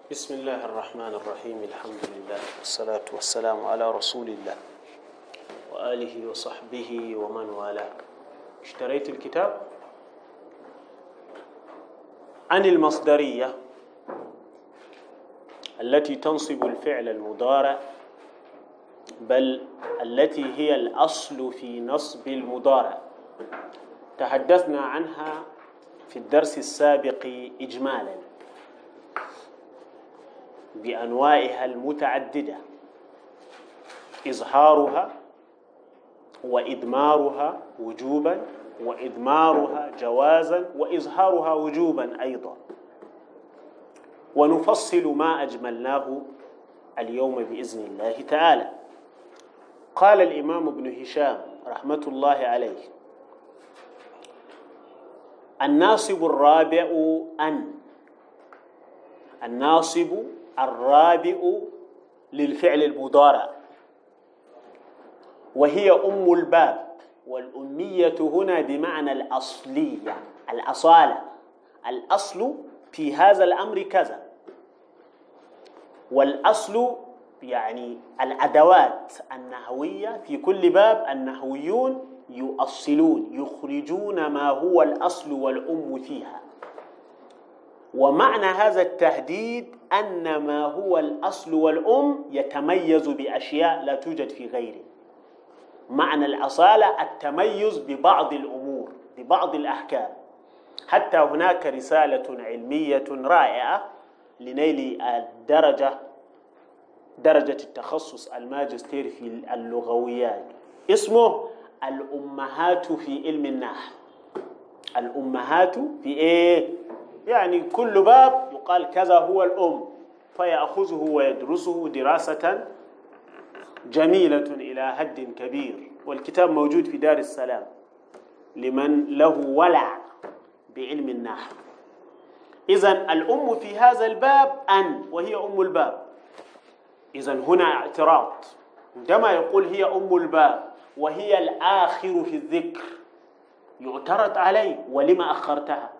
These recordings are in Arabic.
بسم الله الرحمن الرحيم. الحمد لله والصلاة والسلام على رسول الله وآله وصحبه ومن والاه. اشتريت الكتاب عن المصدرية التي تنصب الفعل المضارع، بل التي هي الأصل في نصب المضارع. تحدثنا عنها في الدرس السابق إجمالا بأنواعها المتعددة: إظهارها وإضمارها وجوبا، وإضمارها جوازا، وإظهارها وجوبا أيضا. ونفصل ما أجملناه اليوم بإذن الله تعالى. قال الإمام ابن هشام رحمة الله عليه: الناصب الرابع أن. الناصب الرابع للفعل المضارع، وهي أم الباب. والأمية هنا بمعنى الأصلية، الأصالة. الأصل في هذا الأمر كذا، والأصل يعني الأدوات النحوية في كل باب. النحويون يؤصلون، يخرجون ما هو الأصل والأم فيها. ومعنى هذا التحديد أن ما هو الأصل والأم يتميز بأشياء لا توجد في غيره. معنى الأصالة التميز ببعض الأمور، ببعض الأحكام. حتى هناك رسالة علمية رائعة لنيل درجة التخصص الماجستير في اللغويات، اسمه الأمهات في علم النحو. الأمهات في إيه؟ يعني كل باب يقال كذا هو الأم، فيأخذه ويدرسه دراسة جميلة إلى حد كبير. والكتاب موجود في دار السلام لمن له ولع بعلم النحو. إذن الأم في هذا الباب أن، وهي أم الباب. إذن هنا اعتراض عندما يقول هي أم الباب وهي الآخر في الذكر، يعترض عليه: ولما أخرتها؟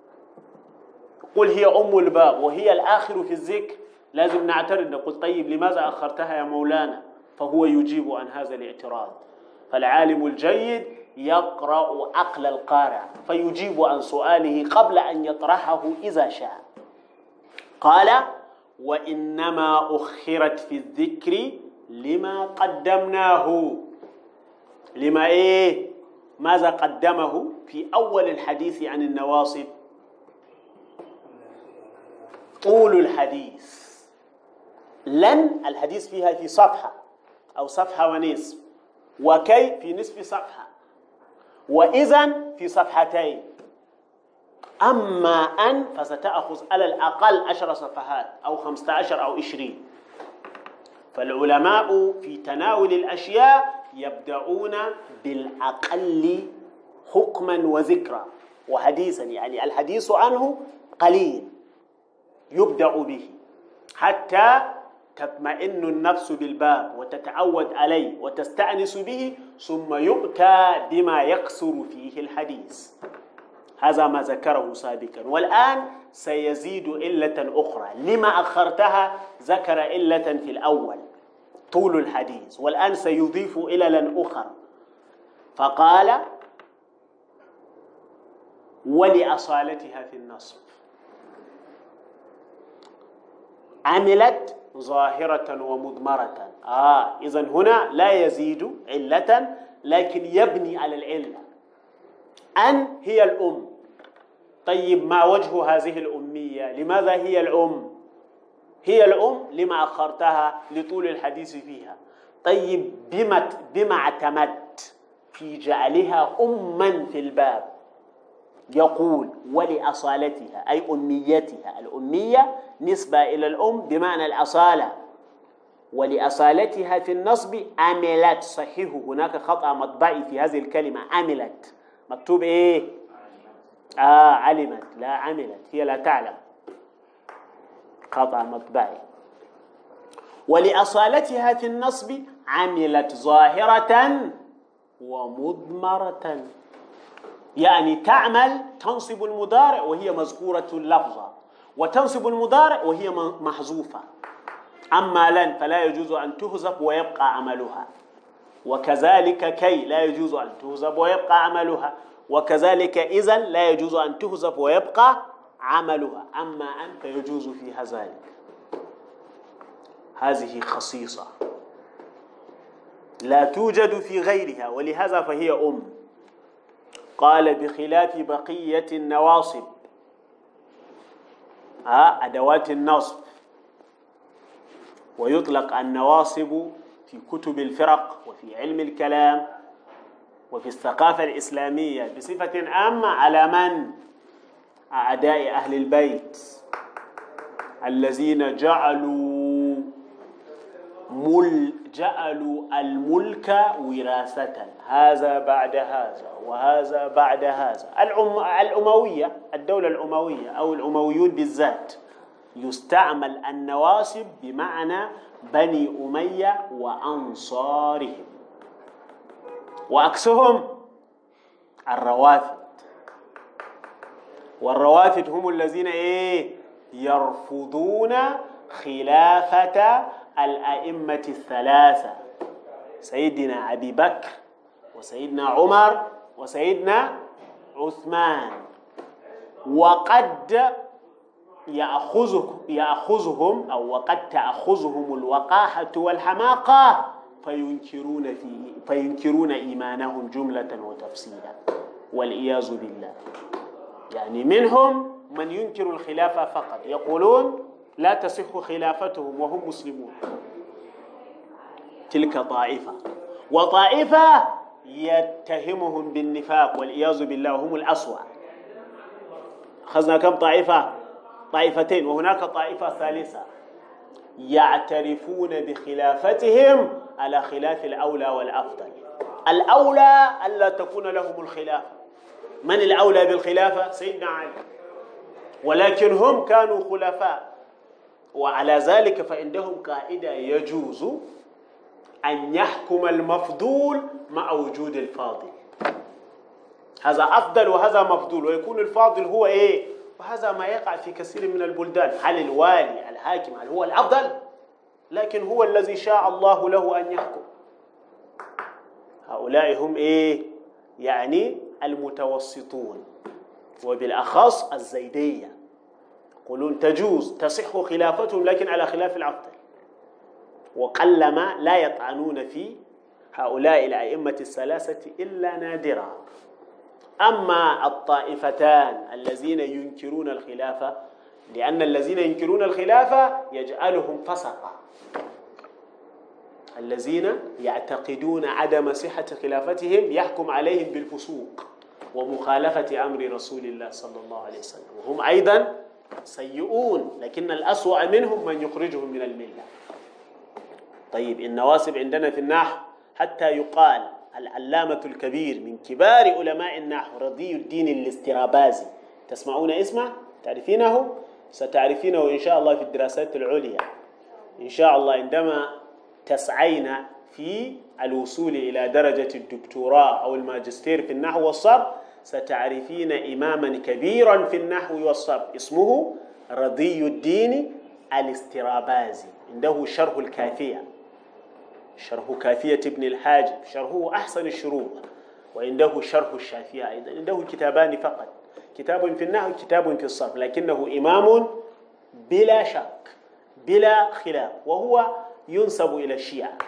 قل هي أم الباب وهي الآخر في الذكر، لازم نعترض، نقول طيب لماذا أخرتها يا مولانا؟ فهو يجيب عن هذا الاعتراض. فالعالم الجيد يقرأ عقل القارئ فيجيب عن سؤاله قبل أن يطرحه إذا شاء. قال: وإنما أخرت في الذكر لما قدمناه. لما إيه؟ ماذا قدمه في أول الحديث عن النواصب؟ طول الحديث. لن الحديث فيها في صفحة أو صفحة ونصف، وكي في نصف صفحة، وإذن في صفحتين. أما أن فستأخذ على الأقل 10 صفحات أو 15 أو 20. فالعلماء في تناول الأشياء يبدأون بالأقل حكما وذكرا وحديثا، يعني الحديث عنه قليل يبدأ به حتى تطمئن النفس بالباب وتتعود عليه وتستأنس به، ثم يؤتى بما يكثر فيه الحديث. هذا ما ذكره سابقا. والآن سيزيد علة أخرى. لما أخرتها؟ ذكر علة في الأول طول الحديث، والآن سيضيف عللا أخرى. فقال: ولأصالتها في النصب. عملت ظاهرة ومضمرة. إذن هنا لا يزيد علة، لكن يبني على العلة. أن هي الأم. طيب ما وجه هذه الأمية؟ لماذا هي الأم؟ هي الأم لما أخرتها؟ لطول الحديث فيها. طيب بما اعتمدت في جعلها أما في الباب؟ يقول: ولأصالتها، أي أميتها. الأمية نسبة إلى الأم بمعنى الأصالة. ولأصالتها في النصب عملت. صحيح، هناك خطأ مطبعي في هذه الكلمة. عملت مكتوب إيه؟ علمت، لا عملت، هي لا تعلم، خطأ مطبعي. ولأصالتها في النصب عملت ظاهرة ومضمرة، يعني تعمل تنصب المضارع وهي مذكورة اللفظة، وتنصب المضارع وهي محذوفة. أما لن فلا يجوز أن تحذف ويبقى عملها، وكذلك كي لا يجوز أن تحذف ويبقى عملها، وكذلك إذا لا يجوز أن تحذف ويبقى عملها. أما أن فيجوز فيها ذلك. هذه خصيصة لا توجد في غيرها، ولهذا فهي أم. قال بخلاف بقية النواصب، أدوات النصب. ويطلق النواصب في كتب الفرق وفي علم الكلام وفي الثقافة الإسلامية بصفة عامة على من؟ أعداء أهل البيت الذين جعلوا الملك وراثة، هذا بعد هذا وهذا بعد هذا. الأموية، الدولة الأموية أو الأمويون بالذات، يستعمل النواصب بمعنى بني أمية وأنصارهم، وعكسهم الروافد. والروافد هم الذين يرفضون خلافة الأئمة الثلاثة، سيدنا أبي بكر وسيدنا عمر وسيدنا عثمان. وقد يأخذهم أو وقد تأخذهم الوقاحة والحماقة فينكرون إيمانهم جملة وتفصيلا والعياذ بالله. يعني منهم من ينكر الخلافة فقط، يقولون لا تصح خلافتهم وهم مسلمون. تلك طائفة. وطائفة يتهمهم بالنفاق والعياذ بالله، وهم الأسوأ. أخذنا كم طائفة؟ طائفتين. وهناك طائفة ثالثة يعترفون بخلافتهم على خلاف الأولى والأفضل. الأولى ألا تكون لهم الخلافة. من الأولى بالخلافة؟ سيدنا علي، ولكن هم كانوا خلفاء. وعلى ذلك فعندهم قاعدة يجوز أن يحكم المفضول مع وجود الفاضل. هذا أفضل وهذا مفضول، ويكون الفاضل هو وهذا ما يقع في كثير من البلدان. هل الوالي الحاكم هل هو الأفضل؟ لكن هو الذي شاء الله له أن يحكم. هؤلاء هم يعني المتوسطون، وبالأخص الزيدية، يقولون تجوز تصح خلافتهم لكن على خلاف الأفضل. وقلما لا يطعنون في هؤلاء الأئمة الثلاثة إلا نادرا. أما الطائفتان الذين ينكرون الخلافة، لأن الذين ينكرون الخلافة يجعلهم فسقا. الذين يعتقدون عدم صحة خلافتهم يحكم عليهم بالفسوق ومخالفة أمر رسول الله صلى الله عليه وسلم، وهم أيضا سيئون، لكن الأسوأ منهم من يخرجهم من الملة. طيب، النواصب عندنا في النحو حتى يقال العلامة الكبير من كبار علماء النحو رضي الدين الاسترابازي، تسمعون اسمه؟ تعرفينه؟ ستعرفينه إن شاء الله في الدراسات العليا إن شاء الله. عندما تسعين في الوصول إلى درجة الدكتوراه أو الماجستير في النحو والصرف ستعرفين إماما كبيرا في النحو والصرف اسمه رضي الدين الاسترابازي. عنده شرح الكافية، شرح كافية ابن الحاجب، شرحه أحسن الشروح. وعنده شرح الشافية أيضا. عنده كتابان فقط، كتاب في النحو كتاب في الصرف، لكنه إمام بلا شك بلا خلاف، وهو ينسب إلى الشيعة.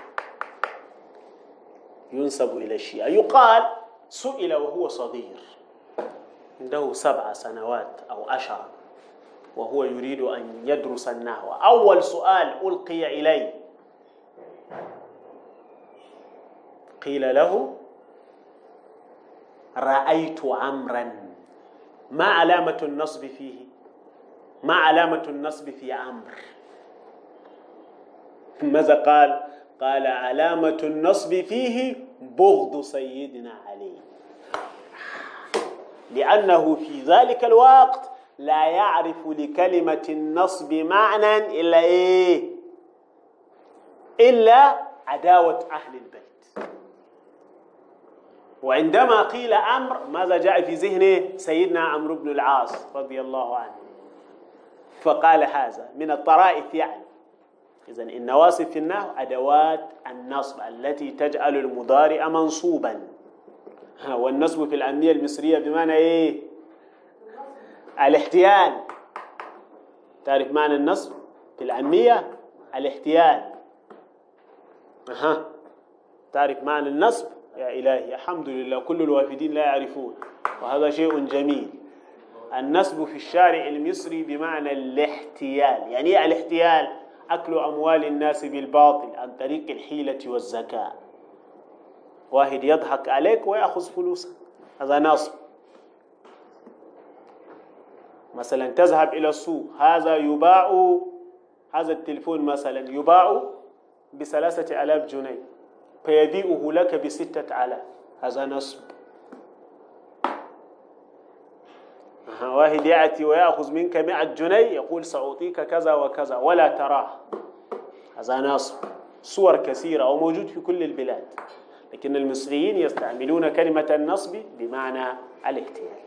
ينسب إلى الشيعة. يقال سئل وهو صغير عنده 7 سنوات أو 10، وهو يريد أن يدرس النحو. أول سؤال ألقي إليه قيل له: رأيت عمرا، ما علامة النصب فيه؟ ما علامة النصب في عمرو؟ ماذا قال؟ قال: علامة النصب فيه بغض سيدنا علي، لأنه في ذلك الوقت لا يعرف لكلمة النصب معنى إلا عداوة أهل البيت. وعندما قيل أمر، ماذا جاء في ذهنه؟ سيدنا عمرو بن العاص رضي الله عنه. فقال هذا من الطرائف يعني. إذن النواصب في النحو أدوات النصب التي تجعل المضارع منصوبا. والنصب في الأمية المصرية بمعنى إيه؟ الاحتيال. تعرف معنى النصب في الأمية؟ الاحتيال. تعرف معنى النصب؟ يا إلهي الحمد لله كل الوافدين لا يعرفون، وهذا شيء جميل. النصب في الشارع المصري بمعنى الاحتيال. يعني ايه الاحتيال؟ أكل أموال الناس بالباطل عن طريق الحيلة والذكاء. واحد يضحك عليك ويأخذ فلوسك، هذا نصب. مثلا تذهب إلى السوق، هذا يباع، هذا التلفون مثلا يباع ب3,000 جنيه فيبيعه لك ب6,000، هذا نصب. واحد يأتي ويأخذ منك 100 جنيه يقول سأعطيك كذا وكذا ولا تراه، هذا نصب. صور كثيرة وموجود في كل البلاد، لكن المصريين يستعملون كلمة النصب بمعنى الاحتيال.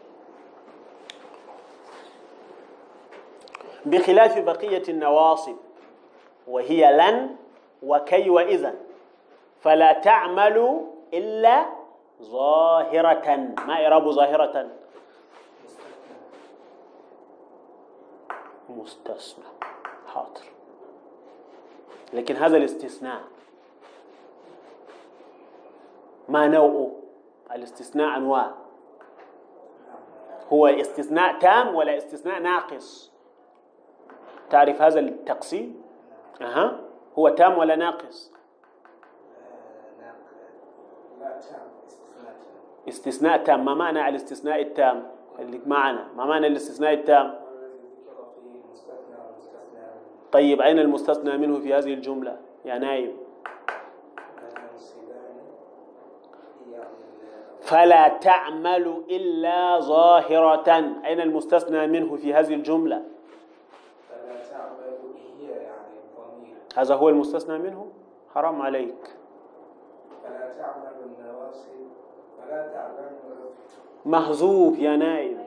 بخلاف بقية النواصب وهي لن وكي وإذا، فلا تعمل إلا ظاهرة. ما إعراب ظاهرة؟ مستثنى. حاضر. لكن هذا الاستثناء ما نوعه؟ الاستثناء أنواع، هو استثناء تام ولا استثناء ناقص؟ تعرف هذا التقسيم؟ هو تام ولا ناقص؟ استثناء تام. ما معنى الاستثناء التام؟ اللي معنا ما معنى الاستثناء التام؟ طيب أين المستثنى منه في هذه الجملة يا نايم؟ فلا تعمل إلا ظاهرة، أين المستثنى منه في هذه الجملة؟ فلا تعمل هي يعني الضمير، هذا هو المستثنى منه؟ حرام عليك. فلا تعمل النواصب، فلا تعمل محذوف يا نايم.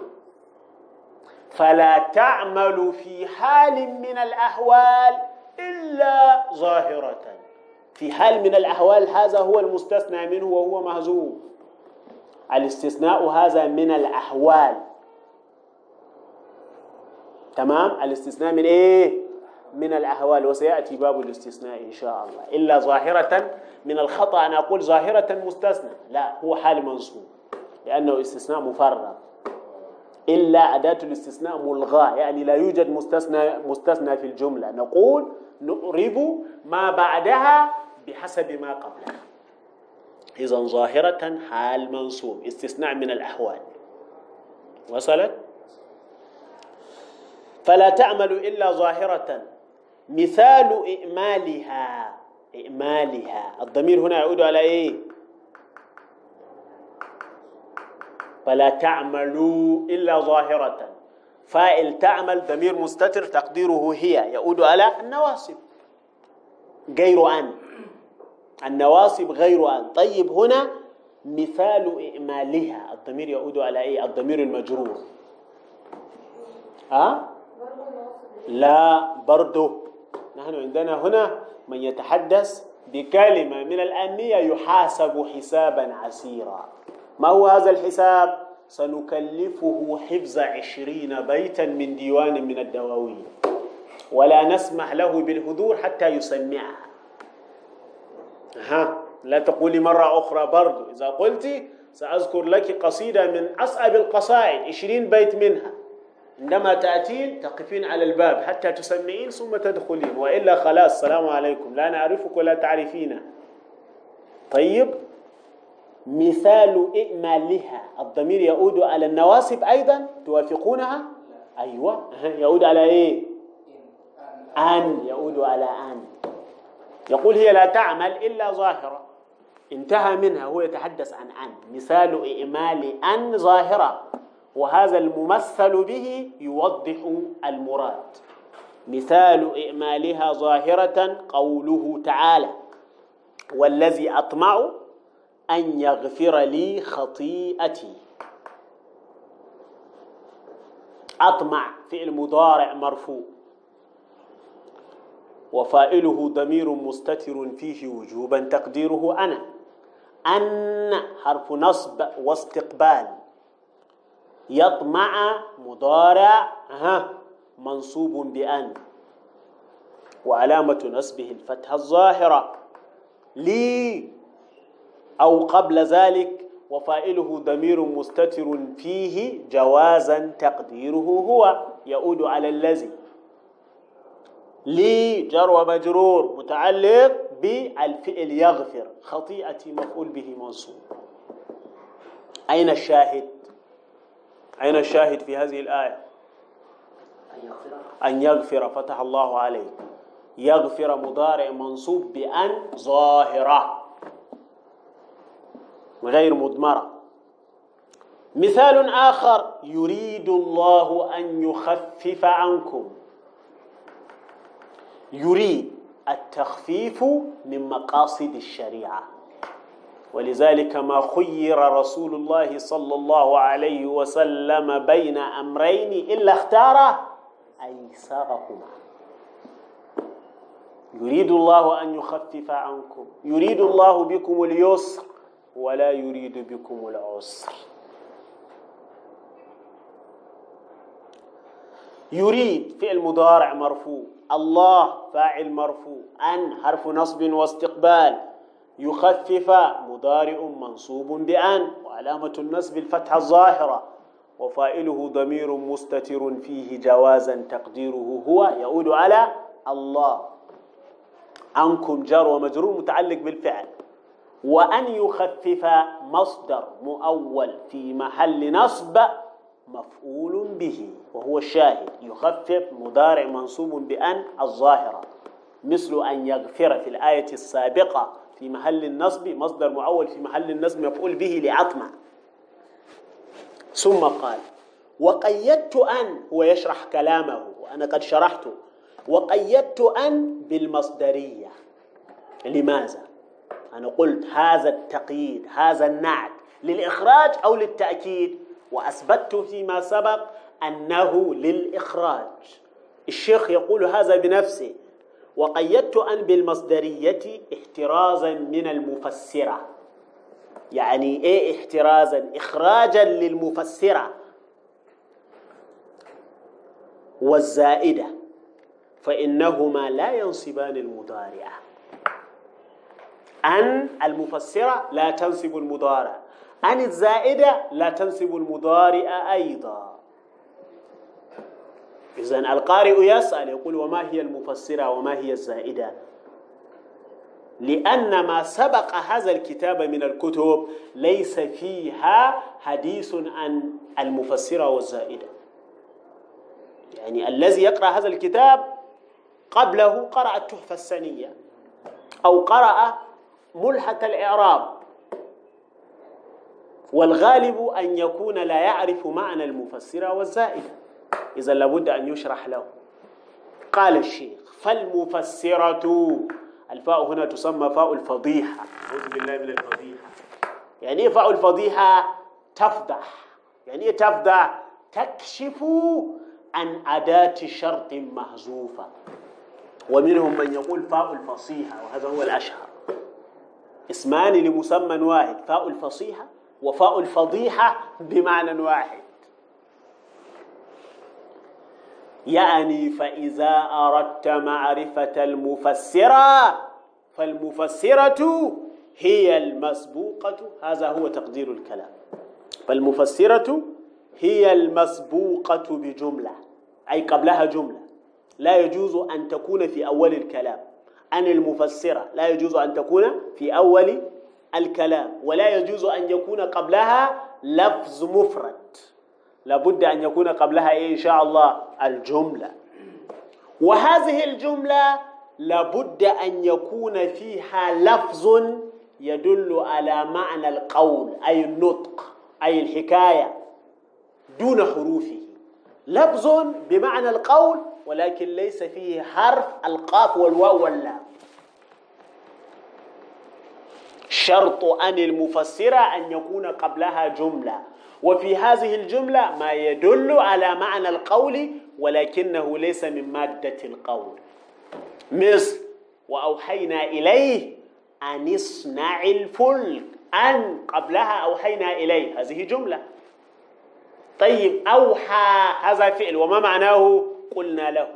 فلا تعمل في حال من الأحوال إلا ظاهرة. في حال من الأحوال هذا هو المستثنى منه وهو محذوف. الاستثناء هذا من الأحوال، تمام؟ الاستثناء من إيه؟ من الأحوال، وسيأتي باب الاستثناء إن شاء الله. إلا ظاهرة، من الخطأ أن أقول ظاهرة مستثنى، لا، هو حال منصوب لأنه استثناء مفرغ. إلا أداة الاستثناء ملغاة، يعني لا يوجد مستثنى في الجملة، نقول نقرب ما بعدها بحسب ما قبلها. إذن ظاهرة حال منصوب، استثناء من الأحوال. وصلت؟ فلا تعمل إلا ظاهرة. مثال إئمالها، إئمالها الضمير هنا يعود على إيه؟ فلا تعملوا إلا ظاهرة. فاعل تعمل ضمير مستتر تقديره هي، يعود على النواصب غير أن، النواصب غير أن. طيب هنا مثال إئمالها الضمير يعود على إيه؟ الضمير المجرور. لا برضو نحن عندنا هنا من يتحدث بكلمة من الأنية يحاسب حسابا عسيرا. ما هو هذا الحساب؟ سنكلفه حفظ 20 بيتا من ديوان من الدواوين، ولا نسمح له بالحضور حتى يسمعها. لا تقولي مرة أخرى برضو، إذا قلت سأذكر لك قصيدة من أصعب القصائد 20 بيت منها، عندما تأتين تقفين على الباب حتى تسمعين ثم تدخلين، وإلا خلاص السلام عليكم، لا نعرفك ولا تعرفينا. طيب مثال إئمالها الضمير يعود على النواصب أيضا، توافقونها؟ أيوة، يعود على إيه؟ أن، يعود على أن. يقول هي لا تعمل إلا ظاهرة، انتهى منها، هو يتحدث عن أن. مثال إئمال أن ظاهرة، وهذا الممثل به يوضح المراد. مثال إئمالها ظاهرة قوله تعالى: والذي أطمع أن يغفر لي خطيئتي. أطمع فعل مضارع مرفوع وفاعله ضمير مستتر فيه وجوبا تقديره أنا. أن حرف نصب واستقبال. يطمع مضارع منصوب بأن وعلامة نصبه الفتحة الظاهرة. لي أو قبل ذلك وفاعله ضمير مستتر فيه جوازا تقديره هو يعود على الذي. لي جر ومجرور متعلق بالفعل يغفر. خطيئتي مفعول به منصوب. أين الشاهد؟ أين الشاهد في هذه الآية؟ أن يغفر. فتح الله عليك. يغفر مضارع منصوب بأن ظاهرة غير مضمرة. مثال آخر: يريد الله أن يخفف عنكم. يريد التخفيف من مقاصد الشريعة، ولذلك ما خير رسول الله صلى الله عليه وسلم بين أمرين إلا اختار أيسرهما. يريد الله أن يخفف عنكم. يريد الله بكم اليسر ولا يريد بكم العسر. يريد فعل مضارع مرفوع. الله فاعل مرفوع. أن حرف نصب واستقبال. يخفف مضارع منصوب بأن وعلامة النصب الفتحة الظاهرة وفاعله ضمير مستتر فيه جوازا تقديره هو يعود على الله. عنكم جار ومجرور متعلق بالفعل. وأن يخفف مصدر مؤول في محل نصب مفعول به وهو الشاهد. يخفف مضارع منصوب بأن الظاهرة مثل أن يغفر في الآية السابقة في محل النصب مصدر مؤول في محل النصب مفعول به لعطمة. ثم قال: وقيدت أن. هو يشرح كلامه وأنا قد شرحته. وقيدت أن بالمصدرية. لماذا؟ أنا قلت هذا التقييد هذا النعت للإخراج أو للتأكيد، وأثبتت فيما سبق أنه للإخراج. الشيخ يقول هذا بنفسه. وقيدت أن بالمصدرية احترازا من المفسرة. يعني إيه احترازا؟ إخراجا للمفسرة والزائدة، فإنهما لا ينصبان المضارع. أن المفسرة لا تنصب المضارع. أن الزائدة لا تنصب المضارع أيضا. إذن القارئ يسأل يقول: وما هي المفسرة وما هي الزائدة؟ لأن ما سبق هذا الكتاب من الكتب ليس فيها حديث عن المفسرة والزائدة. يعني الذي يقرأ هذا الكتاب قبله قرأ التحفة السنية أو قرأ ملحة الإعراب، والغالب أن يكون لا يعرف معنى المفسرة والزائدة. إذا لابد أن يشرح له. قال الشيخ: فالمفسرة. الفاء هنا تسمى فاء الفضيحة. أعوذ بالله من الفضيحة. يعني إيه فاء الفضيحة؟ تفضح. يعني إيه تفضح؟ تكشف عن أداة شرط محذوفة. ومنهم من يقول فاء الفصيحة، وهذا هو الأشهر. اسمان لمسمى واحد: فاء الفصيحة وفاء الفضيحة بمعنى واحد. يعني فإذا أردت معرفة المفسرة فالمفسرة هي المسبوقة. هذا هو تقدير الكلام. فالمفسرة هي المسبوقة بجملة، أي قبلها جملة لا يجوز أن تكون في أول الكلام. أن المفسرة لا يجوز أن تكون في أول الكلام، ولا يجوز أن يكون قبلها لفظ مفرد. لابد أن يكون قبلها إن شاء الله الجملة. وهذه الجملة لابد أن يكون فيها لفظ يدل على معنى القول، أي النطق، أي الحكاية، دون حروفه. لفظ بمعنى القول ولكن ليس فيه حرف القاف والواو واللام. شرط أن المفسرة أن يكون قبلها جملة، وفي هذه الجملة ما يدل على معنى القول ولكنه ليس من مادة القول، مثل وأوحينا إليه أن اصنع الفلك، أن قبلها أوحينا إليه، هذه جملة. طيب أوحى هذا فعل، وما معناه؟ قلنا له.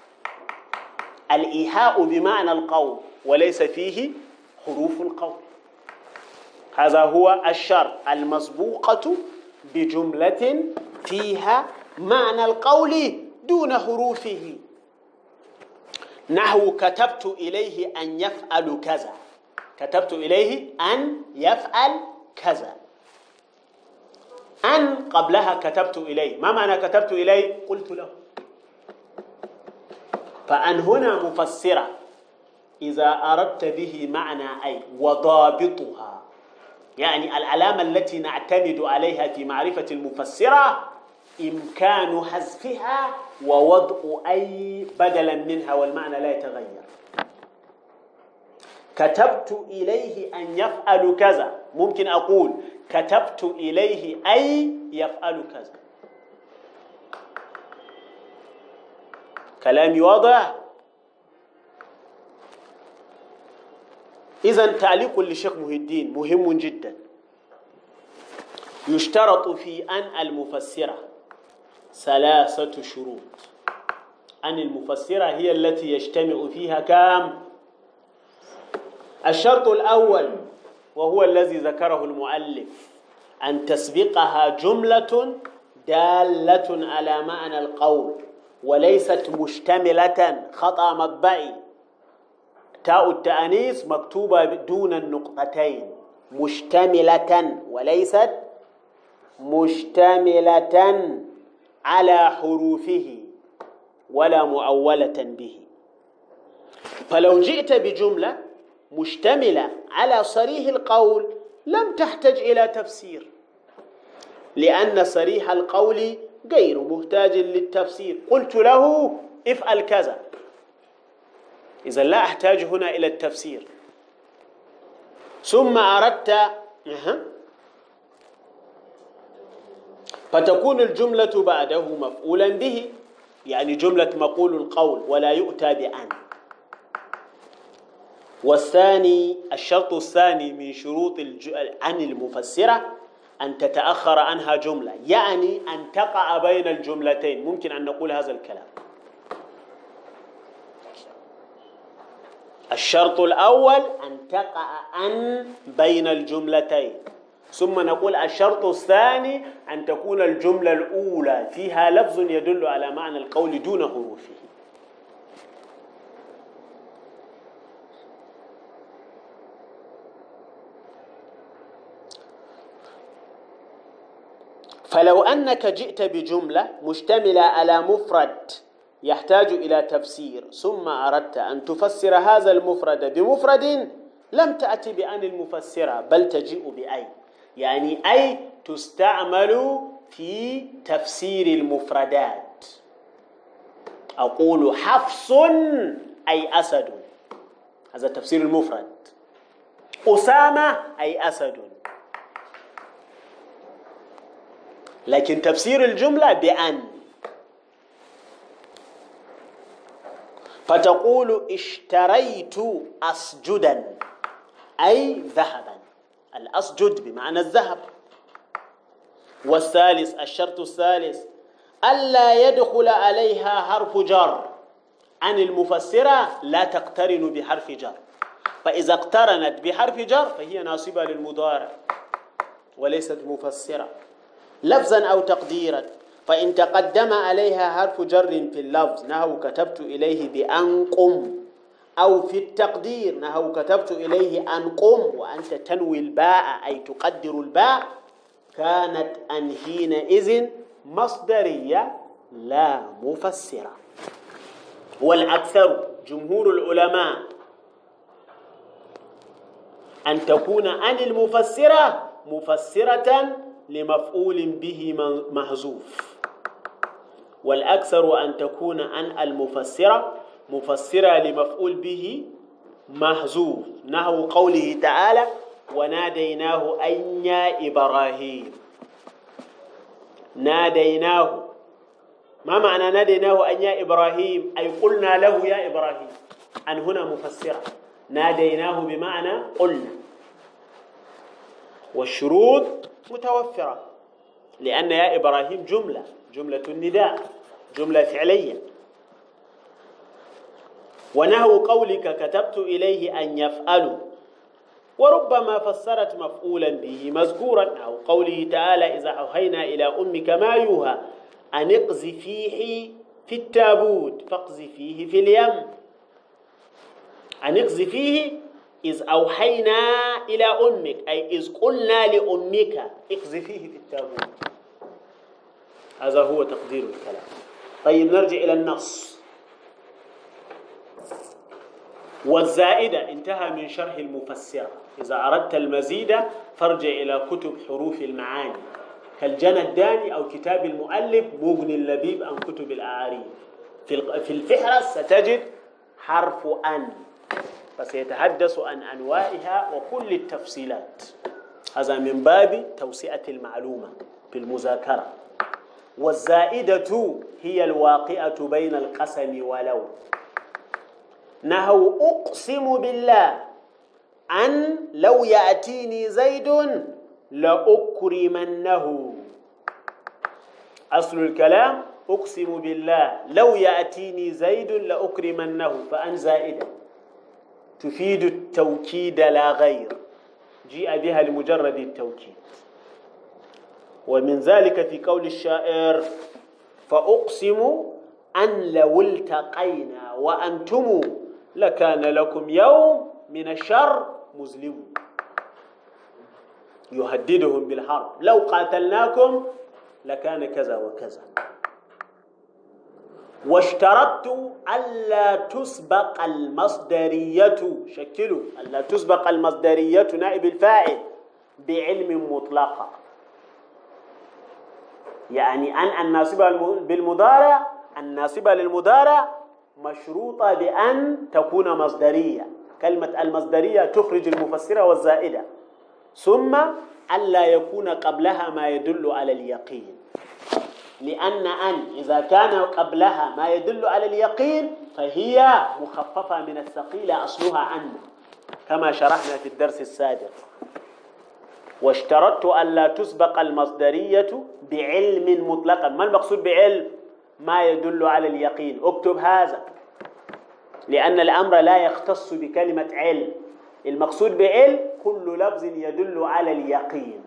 الإيحاء بمعنى القول وليس فيه حروف القول. هذا هو الشرط، المسبوقة بجملة فيها معنى القول دون حروفه. نحو كتبت إليه أن يفعل كذا، كتبت إليه أن يفعل كذا، أن قبلها كتبت إليه. ما معنى كتبت إليه؟ قلت له. فأن هنا مفسرة إذا أردت به معنى أي وضابطها، يعني العلامة التي نعتمد عليها في معرفة المفسرة إمكان حذفها ووضع أي بدلا منها والمعنى لا يتغير. كتبت إليه أن يفعل كذا، ممكن أقول كتبت إليه أي يفعل كذا. كلامي واضح؟ إذن تعليق للشيخ محي الدين مهم جدا. يشترط في أن المفسرة 3 شروط. أن المفسرة هي التي يجتمع فيها كام؟ الشرط الأول وهو الذي ذكره المؤلف، أن تسبقها جملة دالة على معنى القول وليست مشتملة، خطأ مطبعي، تاء التأنيث مكتوبة دون النقطتين، مشتملة وليست مشتملة على حروفه ولا مؤولة به. فلو جئت بجملة مشتملة على صريح القول لم تحتج إلى تفسير، لأن صريح القول غير محتاج للتفسير. قلت له افعل كذا، إذا لا أحتاج هنا إلى التفسير. ثم أردت فتكون الجملة بعده مفعولا به، يعني جملة مقول القول ولا يؤتى بأن. والثاني، الشرط الثاني من شروط عن المفسرة أن تتأخر عنها جملة، يعني أن تقع بين الجملتين. ممكن أن نقول هذا الكلام. الشرط الأول أن تقع أن بين الجملتين، ثم نقول الشرط الثاني أن تكون الجملة الأولى فيها لفظ يدل على معنى القول دون حروفه. فلو أنك جئت بجملة مشتملة على مفرد يحتاج إلى تفسير، ثم أردت أن تفسر هذا المفرد بمفرد، لم تأتي بأن المفسرة بل تجيء بأي، يعني أي تستعمل في تفسير المفردات. أقول حفص أي أسد، هذا تفسير المفرد. أسامة أي أسد. لكن تفسير الجملة بأن، فتقول اشتريت أسجدا أي ذهبا، الأسجد بمعنى الذهب. والثالث، الشرط الثالث ألا يدخل عليها حرف جر. عن المفسرة لا تقترن بحرف جر، فإذا اقترنت بحرف جر فهي ناصبة للمضارع وليست مفسرة لفظا أو تقديرا. فإن تقدم عليها حرف جر في اللفظ نحو كتبت إليه بأن قم، أو في التقدير نحو كتبت إليه أن قم وأنت تنوي الباء أي تقدر الباء، كانت أن حينئذ مصدرية لا مفسرة. والأكثر جمهور العلماء أن تكون أن المفسرة مفسرة لمفعول به محذوف، والأكثر أن تكون أن المفسرة مفسرة لمفعول به محذوف، نحو قوله تعالى وناديناه أن يا إبراهيم. ناديناه. ما معنى ناديناه؟ أن يا إبراهيم، أي قلنا له يا إبراهيم. أن هنا مفسرة، ناديناه بمعنى قلنا. والشروط متوفرة، لأن يا إبراهيم جملة النداء، جملة فعلية. ونحو قولك كتبت إليه أن يفعلوا، وربما فسرت مفعولا به مذكورا، أو قوله تعالى إذا أوحينا إلى أمك ما يوحى أن اقذفيه في التابوت فاقذفيه في اليم. أن اقذفيه إذ أوحينا إلى أمك، أي إذ قلنا لأمك اقذفيه في التابوت. هذا هو تقدير الكلام. طيب نرجع إلى النص. والزائدة انتهى من شرح المفسرة. إذا أردت المزيد فارجع إلى كتب حروف المعاني كالجنى الداني أو كتاب المؤلف مغني اللبيب عن كتب الأعاريف. في الفهرس ستجد حرف أن، فسيتحدث عن أنواعها وكل التفصيلات. هذا من باب توسعة المعلومة في المذاكرة. والزائدة هي الواقعة بين القسم ولو. نحو أقسم بالله أن لو يأتيني زيد لأكرمنه. أصل الكلام أقسم بالله لو يأتيني زيد لأكرمنه، فأن زائدة تفيد التوكيد لا غير، جيء بها لمجرد التوكيد. ومن ذلك في قول الشاعر فأقسم أن لو التقينا وأنتم لكان لكم يوم من الشر مظلم. يهددهم بالحرب، لو قاتلناكم لكان كذا وكذا. واشترطت ألا تسبق المصدرية، شكلوا ألا تسبق المصدرية نائب الفاعل بعلم مطلقة، يعني أن الناصبة بالمضارع، الناصبة للمضارع مشروطة بأن تكون مصدرية. كلمة المصدرية تخرج المفسرة والزائدة. ثم ألا يكون قبلها ما يدل على اليقين، لأن إذا كان قبلها ما يدل على اليقين فهي مخففة من الثقيلة، أصلها أن، كما شرحنا في الدرس السابق. واشترطت ألا تسبق المصدرية بعلم مطلقا. ما المقصود بعلم؟ ما يدل على اليقين. اكتب هذا، لأن الأمر لا يختص بكلمة علم. المقصود بعلم كل لفظ يدل على اليقين،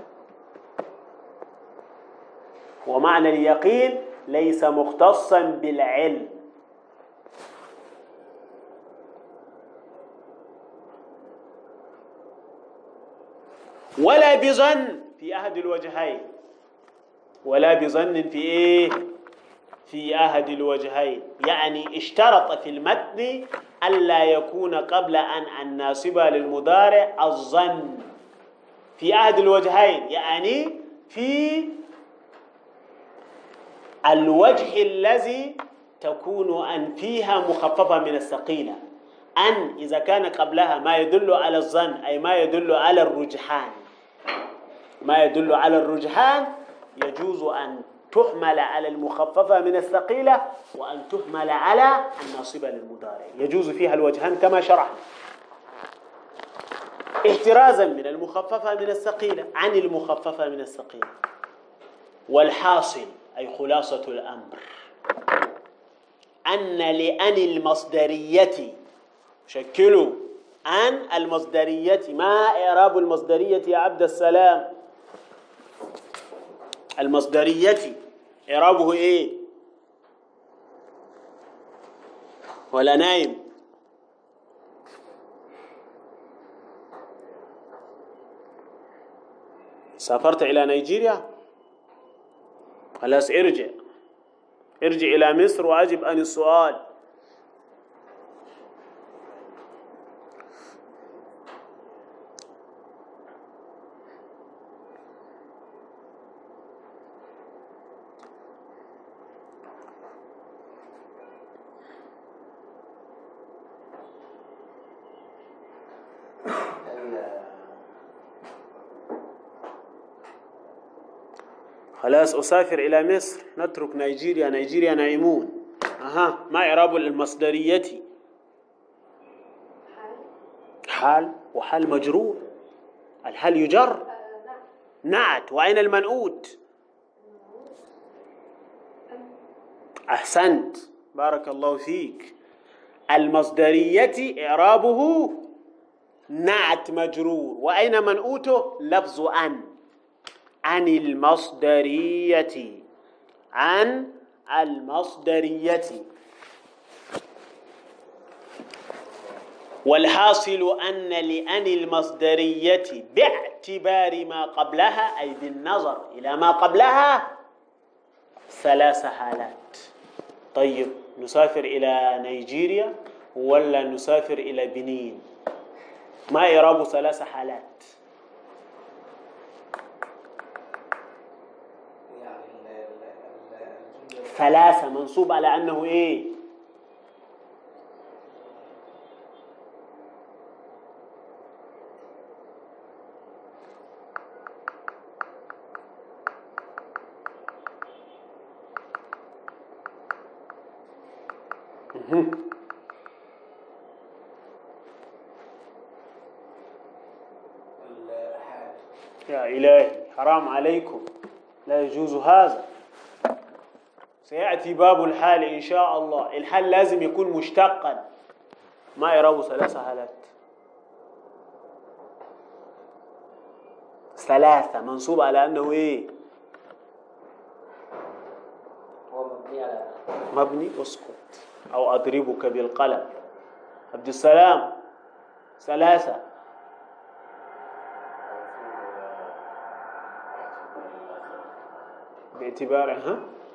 ومعنى اليقين ليس مختصا بالعلم. ولا بظن في أحد الوجهين. ولا بظن في إيه؟ في أحد الوجهين، يعني اشترط في المتن ألا يكون قبل أن الناصبة للمضارع الظن في أحد الوجهين، يعني في الوجه الذي تكون أن فيها مخففة من الثقيلة. أن إذا كان قبلها ما يدل على الظن، أي ما يدل على الرجحان، ما يدل على الرجحان يجوز أن تحمل على المخففة من الثقيلة وأن تحمل على الناصبة للمضارع، يجوز فيها الوجهان كما شرحنا، احترازا من المخففة من الثقيلة عن المخففة من الثقيلة. والحاصل أي خلاصة الأمر أن لأن المصدرية، شكلوا أن المصدرية. ما إعراب المصدرية يا عبد السلام؟ المصدرية إعرابه إيه؟ ولا نايم؟ سافرت إلى نيجيريا؟ خلاص ارجع إلى مصر وأجب عن السؤال. خلاص أسافر إلى مصر، نترك نيجيريا، نيجيريا نائمون. ما إعراب المصدرية؟ حال، وحال مجرور، الحال يجر نعت. وأين المنؤوت؟ أحسنت، بارك الله فيك. المصدرية إعرابه نعت مجرور، وأين منؤوته؟ لفظ أن. عن المصدرية، عن المصدرية. والحاصل أن لأن المصدرية باعتبار ما قبلها، أي بالنظر إلى ما قبلها، 3 حالات. طيب نسافر إلى نيجيريا ولا نسافر إلى بنين؟ ما إعراب 3 حالات؟ يعني 3 منصوب على أنه إيه؟ الحال. يا إلهي حرام عليكم، لا يجوز هذا. سيأتي باب الحال إن شاء الله. الحال لازم يكون مشتقا. ما إعراب 3 حالات؟ 3 منصوب على أنه إيه؟ هو مبني على مبني. اسكت أو أضربك بالقلم. عبد السلام 3 باعتبارها.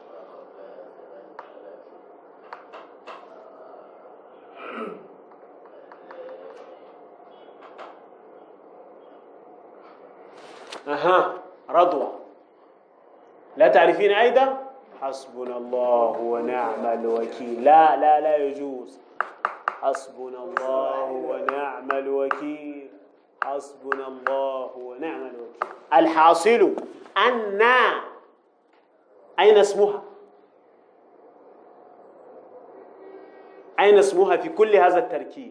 رضوى لا تعرفين أيضا؟ حسبنا الله ونعم الوكيل. لا لا لا يجوز. حسبنا الله ونعم الوكيل، حسبنا الله ونعم الوكيل. الحاصل أن أين اسمها؟ أين اسمها في كل هذا التركيب؟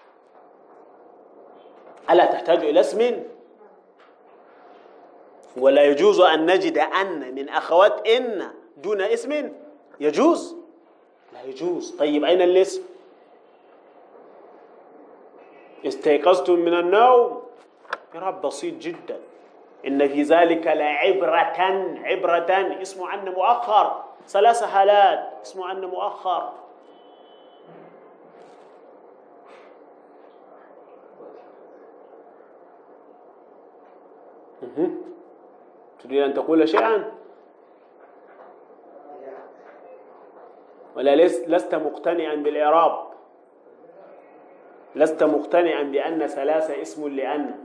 ألا تحتاج إلى اسم؟ ولا يجوز أن نجد أن من أخوات إن دون اسم؟ يجوز؟ لا يجوز. طيب أين الاسم؟ استيقظتم من النوم؟ إعراب بسيط جدا. إن في ذلك لعبرة، عبرة اسمه أن مؤخر. 3 حالات اسمه أن مؤخر. تريد أن تقول شيئا ولا لست مقتنعا بالإعراب؟ لست مقتنعا بأن 3 اسم لأن؟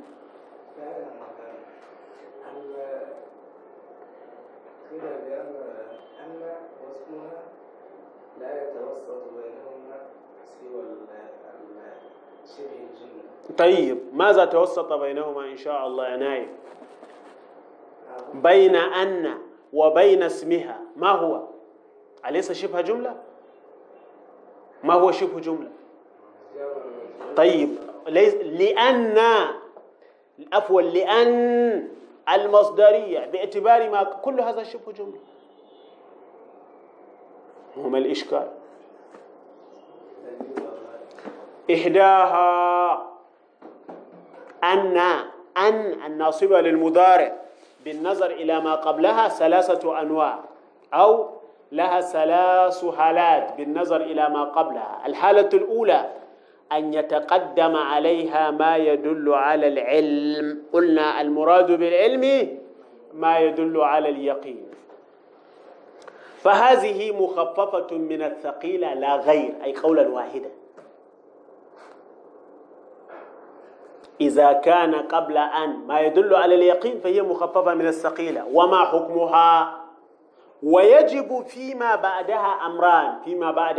قيل بأن واسمها لا يتوسط بينهما سوى شبه الجملة. طيب ماذا توسط بينهما إن شاء الله يا نايف؟ بين أن وبين اسمها ما هو؟ أليس شبه جملة؟ ما هو شبه جملة؟ طيب لأن لأن المصدرية باعتبار ما كل هذا شبه جملة. هما الإشكال. إحداها أن الناصبة للمضارع بالنظر إلى ما قبلها 3 أنواع، أو لها 3 حالات بالنظر إلى ما قبلها. الحالة الأولى أن يتقدم عليها ما يدل على العلم. قلنا المراد بالعلم ما يدل على اليقين. فهذه مخففة من الثقيلة لا غير، أي قولا واحدا. إذا كان قبل أن ما يدل على اليقين فهي مخففة من الثقيلة. وما حكمها؟ ويجب فيما بعدها أمران. فيما بعد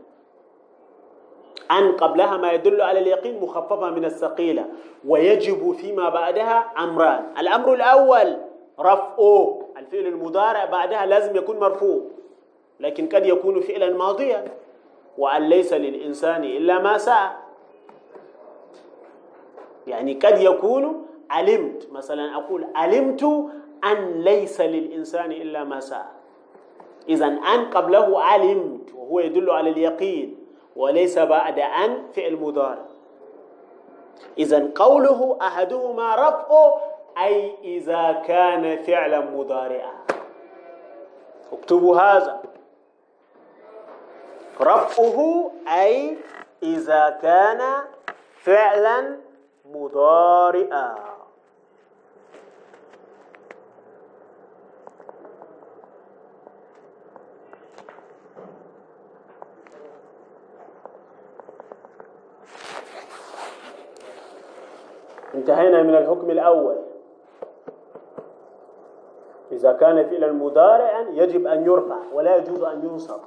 أن قبلها ما يدل على اليقين مخففة من الثقيلة، ويجب فيما بعدها أمران. الأمر الأول رفعه الفعل المضارع بعدها لازم يكون مرفوع، لكن قد يكون فعلا ماضيا، وأن ليس للإنسان إلا ما سعى. يعني قد يكون علمت، مثلا أقول علمت أن ليس للإنسان إلا ما سعى، إذن أن قبله علمت وهو يدل على اليقين، وليس بعد أن فعل مضارع. إذن قوله أحدهما رفع أي إذا كان فعلا مضارعا. اكتبوا هذا، رفعه أي إذا كان فعلا مضارعا. انتهينا من الحكم الأول. إذا كان فعلا مضارعا يجب أن يرفع ولا يجوز أن ينصب.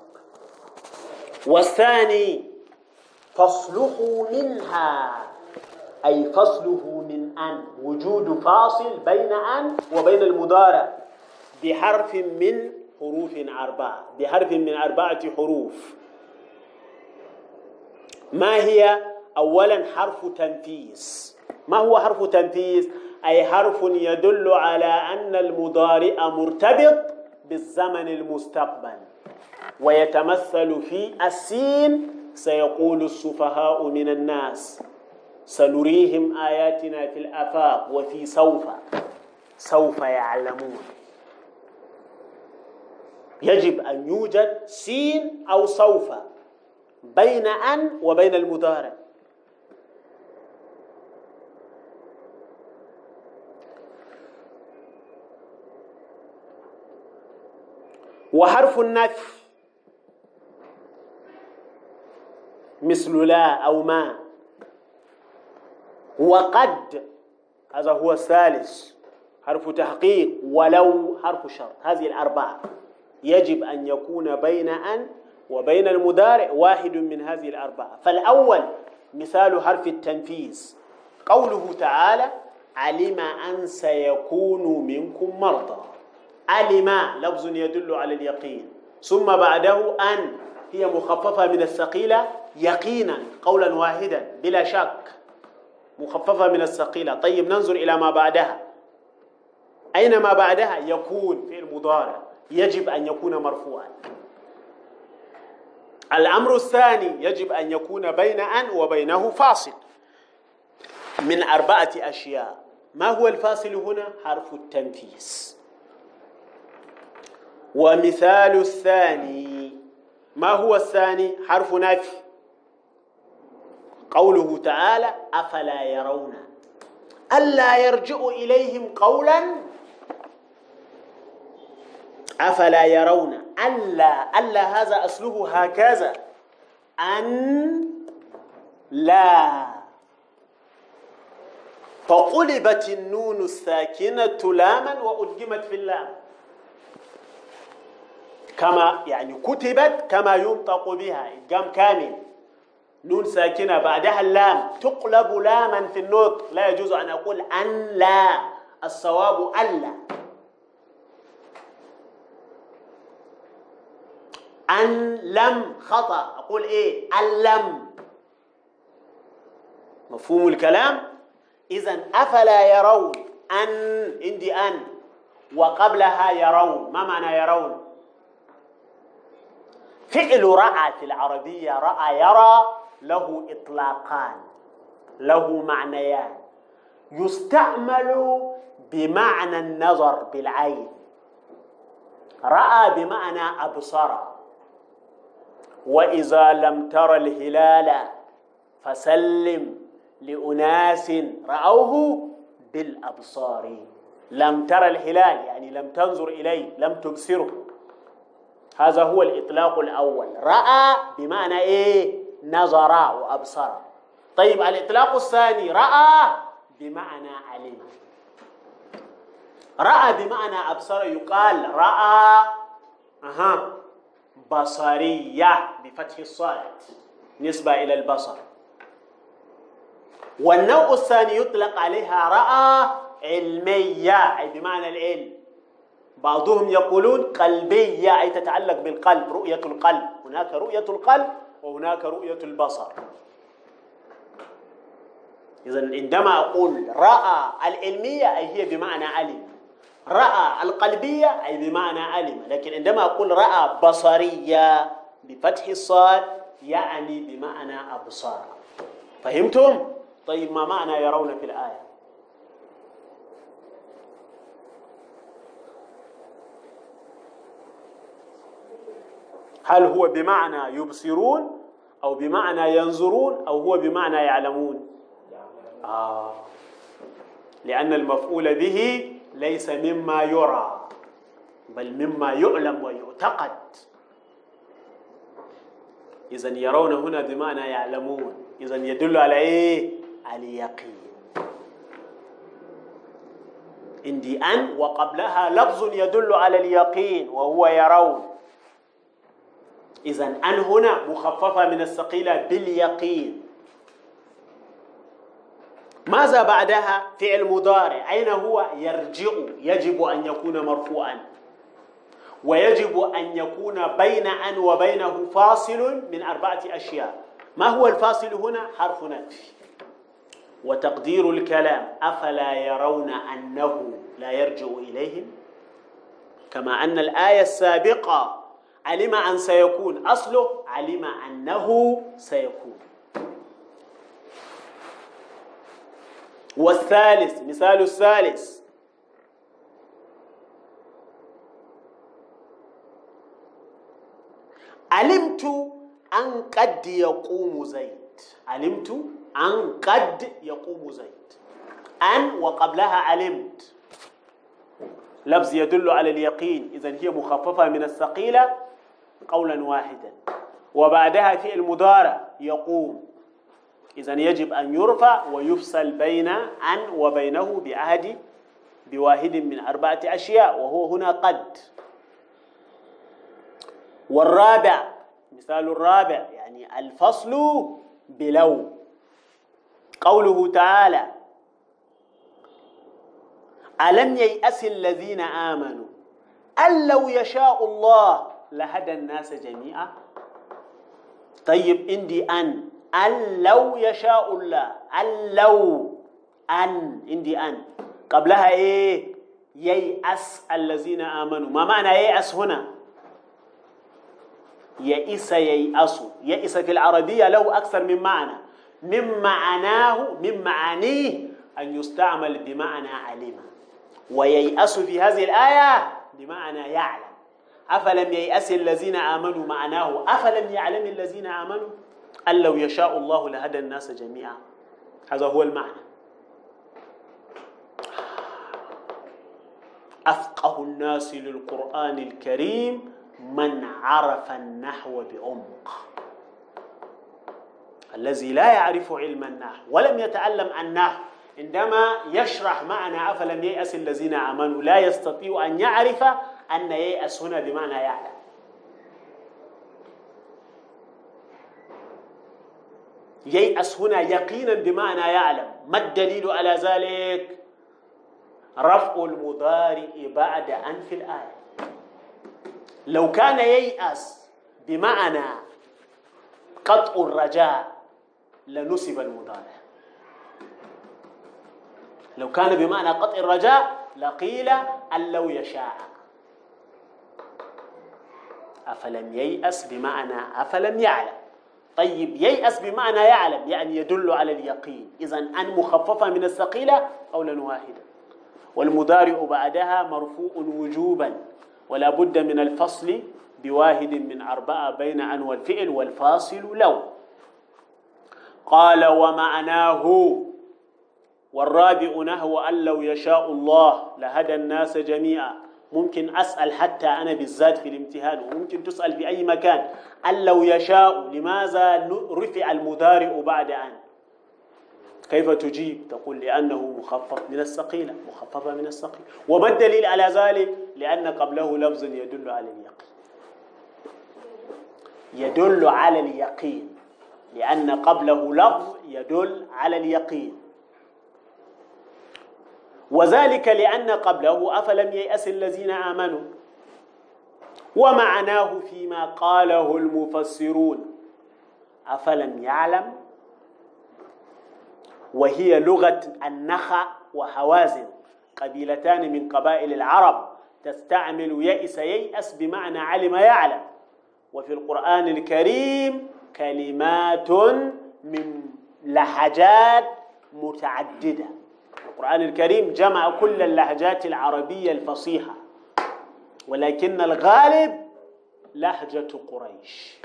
والثاني فصله منها، أي فصله من أن، وجود فاصل بين أن وبين المضارع بحرف من حروف أربعة، بحرف من 4 حروف. ما هي؟ أولا حرف تنفيس. ما هو حرف تنفيس؟ أي حرف يدل على أن المضارع مرتبط بالزمن المستقبل، ويتمثل في السين. سيقول السفهاء من الناس سنريهم آياتنا في الآفاق، وفي سوف يعلمون. يجب أن يوجد سين أو سوف بين أن وبين المضارع. وحرف النفي مثل لا أو ما وقد، هذا هو الثالث. حرف تحقيق ولو حرف شرط. هذه 4 يجب أن يكون بين أن وبين المضارع واحد من هذه 4. فالأول مثال حرف التنفيذ قوله تعالى علم أن سيكون منكم مرضى. علم لفظ يدل على اليقين، ثم بعده أن هي مخففة من الثقيلة يقينا قولا واحدا بلا شك، مخففة من الثقيلة. طيب ننظر إلى ما بعدها. أين ما بعدها؟ يكون فعل مضارع يجب أن يكون مرفوعا. الأمر الثاني يجب أن يكون بين أن وبينه فاصل من 4 أشياء. ما هو الفاصل هنا؟ حرف التنفيس. ومثال الثاني، ما هو الثاني؟ حرف نفي قوله تعالى أفلا يرون ألا يرجع إليهم قولا. أفلا يرون ألا هذا أصله هكذا أن لا، فقلبت النون الساكنة لاما وأدغمت في اللام، كما يعني كتبت كما ينطق بها إدغام كامل. نون ساكنة بعدها اللام تقلب لاما في النطق. لا يجوز أن أقول أن لا، الصواب ألا. أن لم خطأ، أقول إيه؟ ألم. مفهوم الكلام؟ إذن أفلا يرون أن، عندي أن وقبلها يرون. ما معنى يرون؟ فعل رأى في العربية رأى يرى له إطلاقان، له معنيان. يستعمل بمعنى النظر بالعين، رأى بمعنى أبصر. وإذا لم تر الهلال فسلم لأناس رأوه بالأبصار. لم تر الهلال يعني لم تنظر إليه، لم تبصره. هذا هو الإطلاق الأول. رأى بمعنى إيه؟ نظر وأبصر. طيب الإطلاق الثاني رأى بمعنى علم. رأى بمعنى أبصر يقال رأى بصرية بفتح الصاد نسبة إلى البصر. والنوع الثاني يطلق عليها رأى علمية أي بمعنى العلم. بعضهم يقولون قلبية أي تتعلق بالقلب، رؤية القلب، هناك رؤية القلب وهناك رؤية البصر. إذن عندما أقول رأى العلمية أي هي بمعنى علم، رأى القلبية أي بمعنى علم، لكن عندما أقول رأى بصرية بفتح الصاد يعني بمعنى أبصار. فهمتم؟ طيب ما معنى يرون في الآية؟ هل هو بمعنى يبصرون أو بمعنى ينظرون أو هو بمعنى يعلمون؟ لأن المفعول به ليس مما يرى بل مما يعلم ويعتقد. إذن يرون هنا بمعنى يعلمون، إذن يدل على إيه؟ على اليقين. عندي أن وقبلها لفظ يدل على اليقين وهو يرون. إذن أن هنا مخففة من الثقيلة باليقين. ماذا بعدها؟ فعل مضارع، أين هو؟ يرجع، يجب أن يكون مرفوعا، ويجب أن يكون بين أن وبينه فاصل من 4 أشياء. ما هو الفاصل هنا؟ حرف نفي. وتقدير الكلام أفلا يرون أنه لا يرجع إليهم، كما أن الآية السابقة علم أن سيكون، أصله علم أنه سيكون. والثالث، مثال الثالث، علمت أن قد يقوم زيد، علمت أن قد يقوم زيد، أن وقبلها علمت، لفظ يدل على اليقين، إذن هي مخففة من الثقيلة قولا واحدا، وبعدها فعل مضارع يقوم، إذن يجب أن يرفع ويفصل بين أن وبينه بعهد بواحد من 4 أشياء، وهو هنا قد. والرابع، مثال الرابع يعني الفصل بلو، قوله تعالى ألم ييأس الذين آمنوا أن لو يشاء الله لهدى الناس جميعا. طيب عندي أن لو يشاء الله، أن لو، أن عندي أن قبلها إيه؟ ييأس الذين آمنوا. ما معنى ييأس هنا؟ يئس ييأس، يئس في العربية له أكثر من معنى، من معانيه أن يستعمل بمعنى علم، وييأس في هذه الآية بمعنى يعلم. أفلم ييأس الذين آمنوا معناه أفلم يعلم الذين آمنوا أن لو يشاء الله لهدى الناس جميعا، هذا هو المعنى. أفقه الناس للقرآن الكريم من عرف النحو بعمق. الذي لا يعرف علم النحو ولم يتعلم النحو عندما يشرح معنى أفلم ييأس الذين آمنوا لا يستطيع أن يعرف أن ييأس هنا بمعنى يعلم. ييأس هنا يقينا بمعنى يعلم. ما الدليل على ذلك؟ رفع المضارع بعد أن في الآية. لو كان ييأس بمعنى قطع الرجاء لنسب المضارع. لو كان بمعنى قطع الرجاء لقيل أن لو يشاء. أفلم ييأس بمعنى أفلم يعلم. طيب ييأس بمعنى يعلم يعني يدل على اليقين، إذن أن مخففة من الثقيلة قولا واحدا. والمضارع بعدها مرفوع وجوبا ولا بد من الفصل بواحد من 4 بين أن والفعل، والفاصل لو. قال ومعناه، والرابع نحو أن لو يشاء الله لهدى الناس جميعا. ممكن أسأل حتى أنا بالذات في الامتحان، وممكن تسأل في أي مكان، أن لو يشاء لماذا رفع المضارع بعد أن؟ كيف تجيب؟ تقول لأنه مخفف من الثقيلة، مخففة من الثقيلة. وما الدليل على ذلك؟ لأن قبله لفظ يدل على اليقين، يدل على اليقين، لأن قبله لفظ يدل على اليقين. وذلك لأن قبله أفلم ييأس الذين آمنوا، ومعناه فيما قاله المفسرون أفلم يعلم، وهي لغة النخع وهوازن، قبيلتان من قبائل العرب تستعمل يئس ييأس بمعنى علم يعلم. وفي القرآن الكريم كلمات من لهجات متعددة. القرآن الكريم جمع كل اللهجات العربية الفصيحة، ولكن الغالب لهجة قريش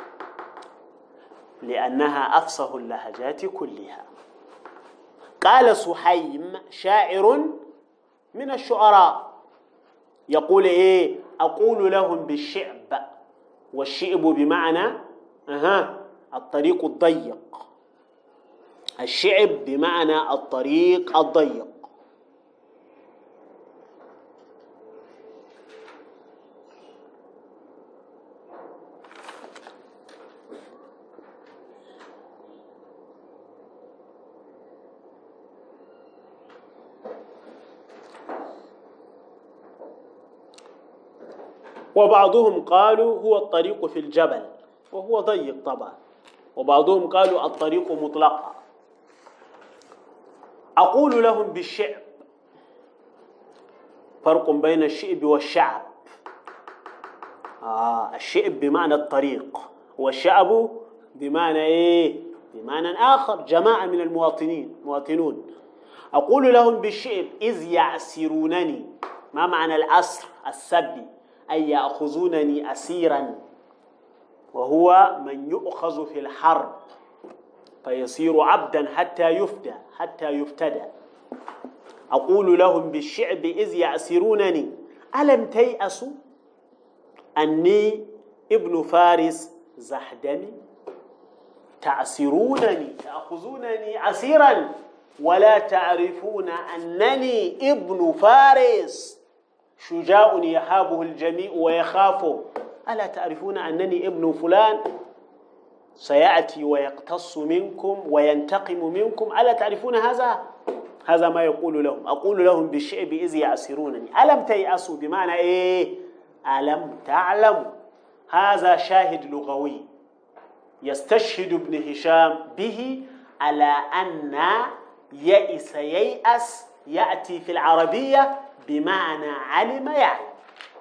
لأنها أفصح اللهجات كلها. قال سحيم شاعر من الشعراء يقول إيه؟ أقول لهم بالشعب، والشعب بمعنى الطريق الضيق، الشعب بمعنى الطريق الضيق. وبعضهم قالوا هو الطريق في الجبل وهو ضيق طبعا، وبعضهم قالوا الطريق مطلقا. أقول لهم بالشعب، فرق بين الشعب والشعب. الشعب بمعنى الطريق، والشعب بمعنى إيه؟ بمعنى آخر، جماعة من المواطنون. أقول لهم بالشعب إذ يعسرونني. ما معنى الأسر؟ السبي، أي يأخذونني أسيرا، وهو من يؤخذ في الحرب فيصير عبدا حتى يفتدى. أقول لهم بالشعب إذ يعسرونني ألم تيأسوا أني ابن فارس زحدني. تعسرونني، تأخذونني أسيرا ولا تعرفون أنني ابن فارس شجاع يهابه الجميع ويخافه. ألا تعرفون أنني ابن فلان سيأتي ويقتص منكم وينتقم منكم؟ ألا تعرفون هذا؟ هذا ما يقول لهم. أقول لهم بالشعب إذ يعسرونني ألم تيأسوا بمعنى إيه؟ ألم تعلموا. هذا شاهد لغوي يستشهد ابن هشام به على أن يئس ييأس يأتي في العربية بمعنى علم يعلم،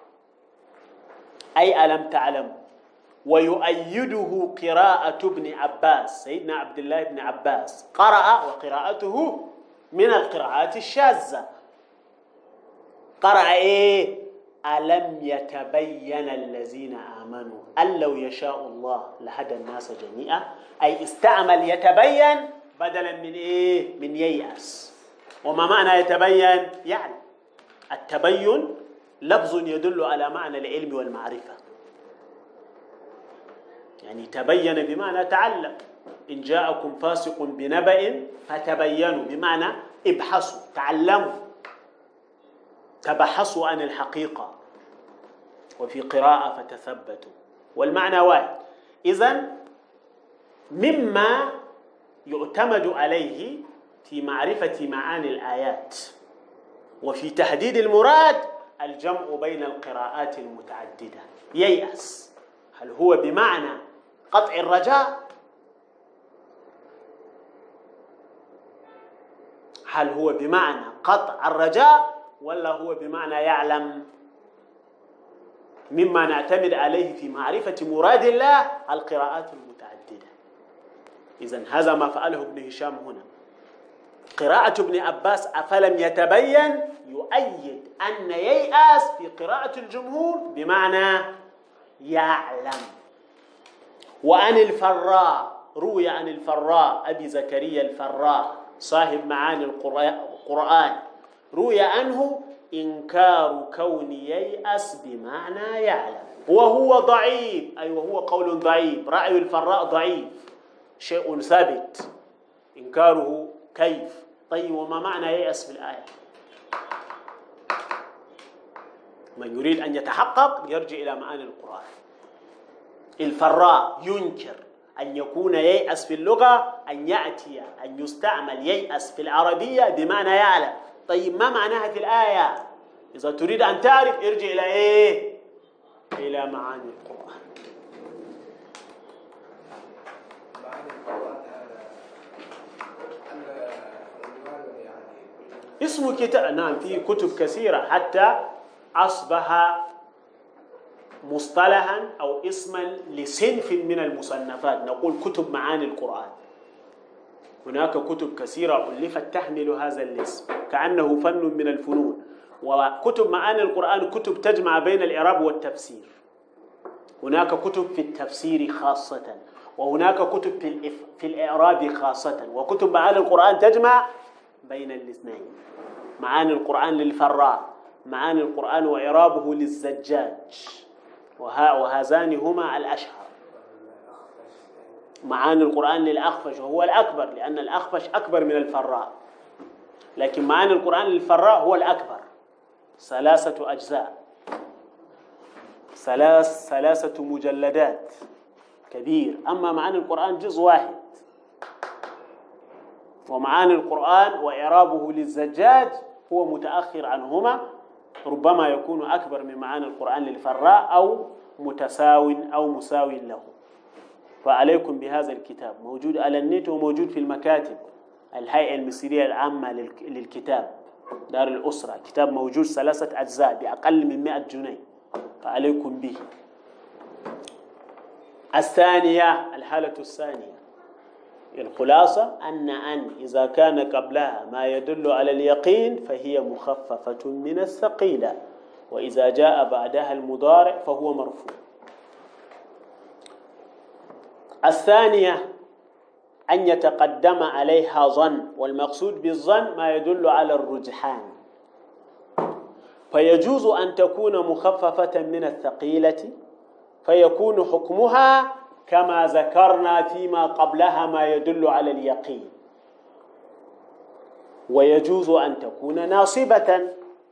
أي ألم تعلموا. ويؤيده قراءة ابن عباس، سيدنا عبد الله بن عباس قرأ، وقراءته من القراءات الشاذة. قرأ إيه؟ ألم يتبين الذين آمنوا أن لو يشاء الله لهدى الناس جميعا، أي استعمل يتبين بدلا من إيه؟ من ييأس. وما معنى يتبين؟ يعني التبين لفظ يدل على معنى العلم والمعرفة، يعني تبين بمعنى تعلم. إن جاءكم فاسق بنبأ فتبينوا بمعنى ابحثوا، تعلموا، تبحثوا عن الحقيقة. وفي قراءة فتثبتوا، والمعنى واحد. إذن مما يعتمد عليه في معرفة معاني الآيات وفي تحديد المراد الجمع بين القراءات المتعددة. ييأس هل هو بمعنى قطع الرجاء؟ هل هو بمعنى قطع الرجاء ولا هو بمعنى يعلم؟ مما نعتمد عليه في معرفة مراد الله القراءات المتعددة. إذن هذا ما فعله ابن هشام هنا. قراءة ابن عباس أفلم يتبين يؤيد أن ييأس في قراءة الجمهور بمعنى يعلم. وعن الفراء، روي عن الفراء أبي زكريا الفراء صاحب معاني القرآن، روي عنه إنكار كون ييأس بمعنى يعلم، وهو ضعيف، أي وهو قول ضعيف. رأي الفراء ضعيف، شيء ثابت، إنكاره كيف؟ طيب وما معنى ييأس في الآية؟ من يريد أن يتحقق يرجع إلى معاني القرآن. الفراء ينكر أن يكون ييأس في اللغة، أن يأتي أن يستعمل ييأس في العربية بمعنى يعلم. طيب ما معناها في الآية؟ إذا تريد أن تعرف ارجع إلى إيه؟ إلى معاني القرآن. معاني القرآن اسم كتاب، نعم في كتب كثيرة حتى أصبح مصطلحا أو اسما لصنف من المصنفات، نقول كتب معاني القرآن. هناك كتب كثيرة ألفت تحمل هذا الاسم كأنه فن من الفنون. وكتب معاني القرآن كتب تجمع بين الإعراب والتفسير. هناك كتب في التفسير خاصة، وهناك كتب في الإعراب خاصة، وكتب معاني القرآن تجمع بين الاثنين. معاني القرآن للفراء، معاني القرآن وإعرابه للزجاج، وهذان هما الأشهر. معاني القرآن للأخفش وهو الأكبر، لأن الأخفش أكبر من الفراء، لكن معاني القرآن للفراء هو الأكبر، 3 أجزاء، 3 مجلدات، كبير. أما معاني القرآن جزء واحد. ومعاني القرآن وإعرابه للزجاج هو متأخر عنهما، ربما يكون أكبر من معاني القرآن للفراء أو متساو أو مساو له. فعليكم بهذا الكتاب، موجود على النت وموجود في المكاتب. الهيئة المصرية العامة للكتاب، دار الأسرة، كتاب موجود 3 أجزاء بأقل من 100 جنيه، فعليكم به. الثانية، الحالة الثانية، الخلاصة أن إذا كان قبلها ما يدل على اليقين فهي مخففة من الثقيلة، وإذا جاء بعدها المضارع فهو مرفوع. الثانية أن يتقدم عليها ظن، والمقصود بالظن ما يدل على الرجحان، فيجوز أن تكون مخففة من الثقيلة فيكون حكمها كما ذكرنا فيما قبلها ما يدل على اليقين، ويجوز أن تكون ناصبة،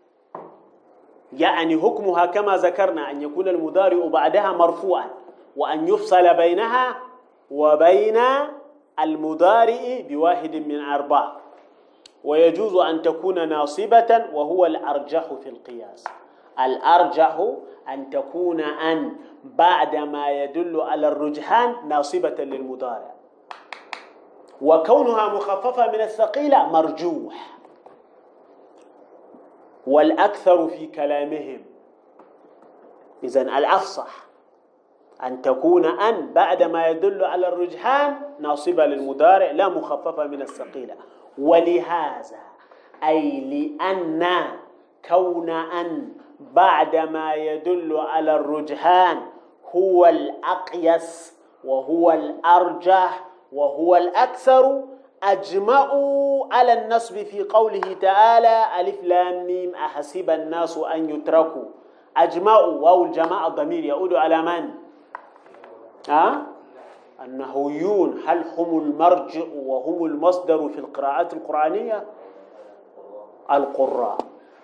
يعني حكمها كما ذكرنا أن يكون المضارع بعدها مرفوعا، وأن يفصل بينها وبين المضارع بواحد من 4. ويجوز أن تكون ناصبة، وهو الأرجح في القياس. الأرجح أن تكون بعد ما يدل على الرجحان ناصبة للمضارع، وكونها مخففة من الثقيلة مرجوح. والأكثر في كلامهم، إذن الأفصح أن تكون بعد ما يدل على الرجحان ناصبة للمضارع لا مخففة من الثقيلة. ولهذا أي لأن كون بعد ما يدل على الرجحان هو الأقيس وهو الأرجح وهو الأكثر، أجمعوا على النصب في قوله تعالى ألف لام ميم أحسب الناس أن يتركوا. أجمعوا، واو الجماعة الضمير يعود على من؟ النحويون. هل هم المرجع وهم المصدر في القراءات القرآنية؟ القراء.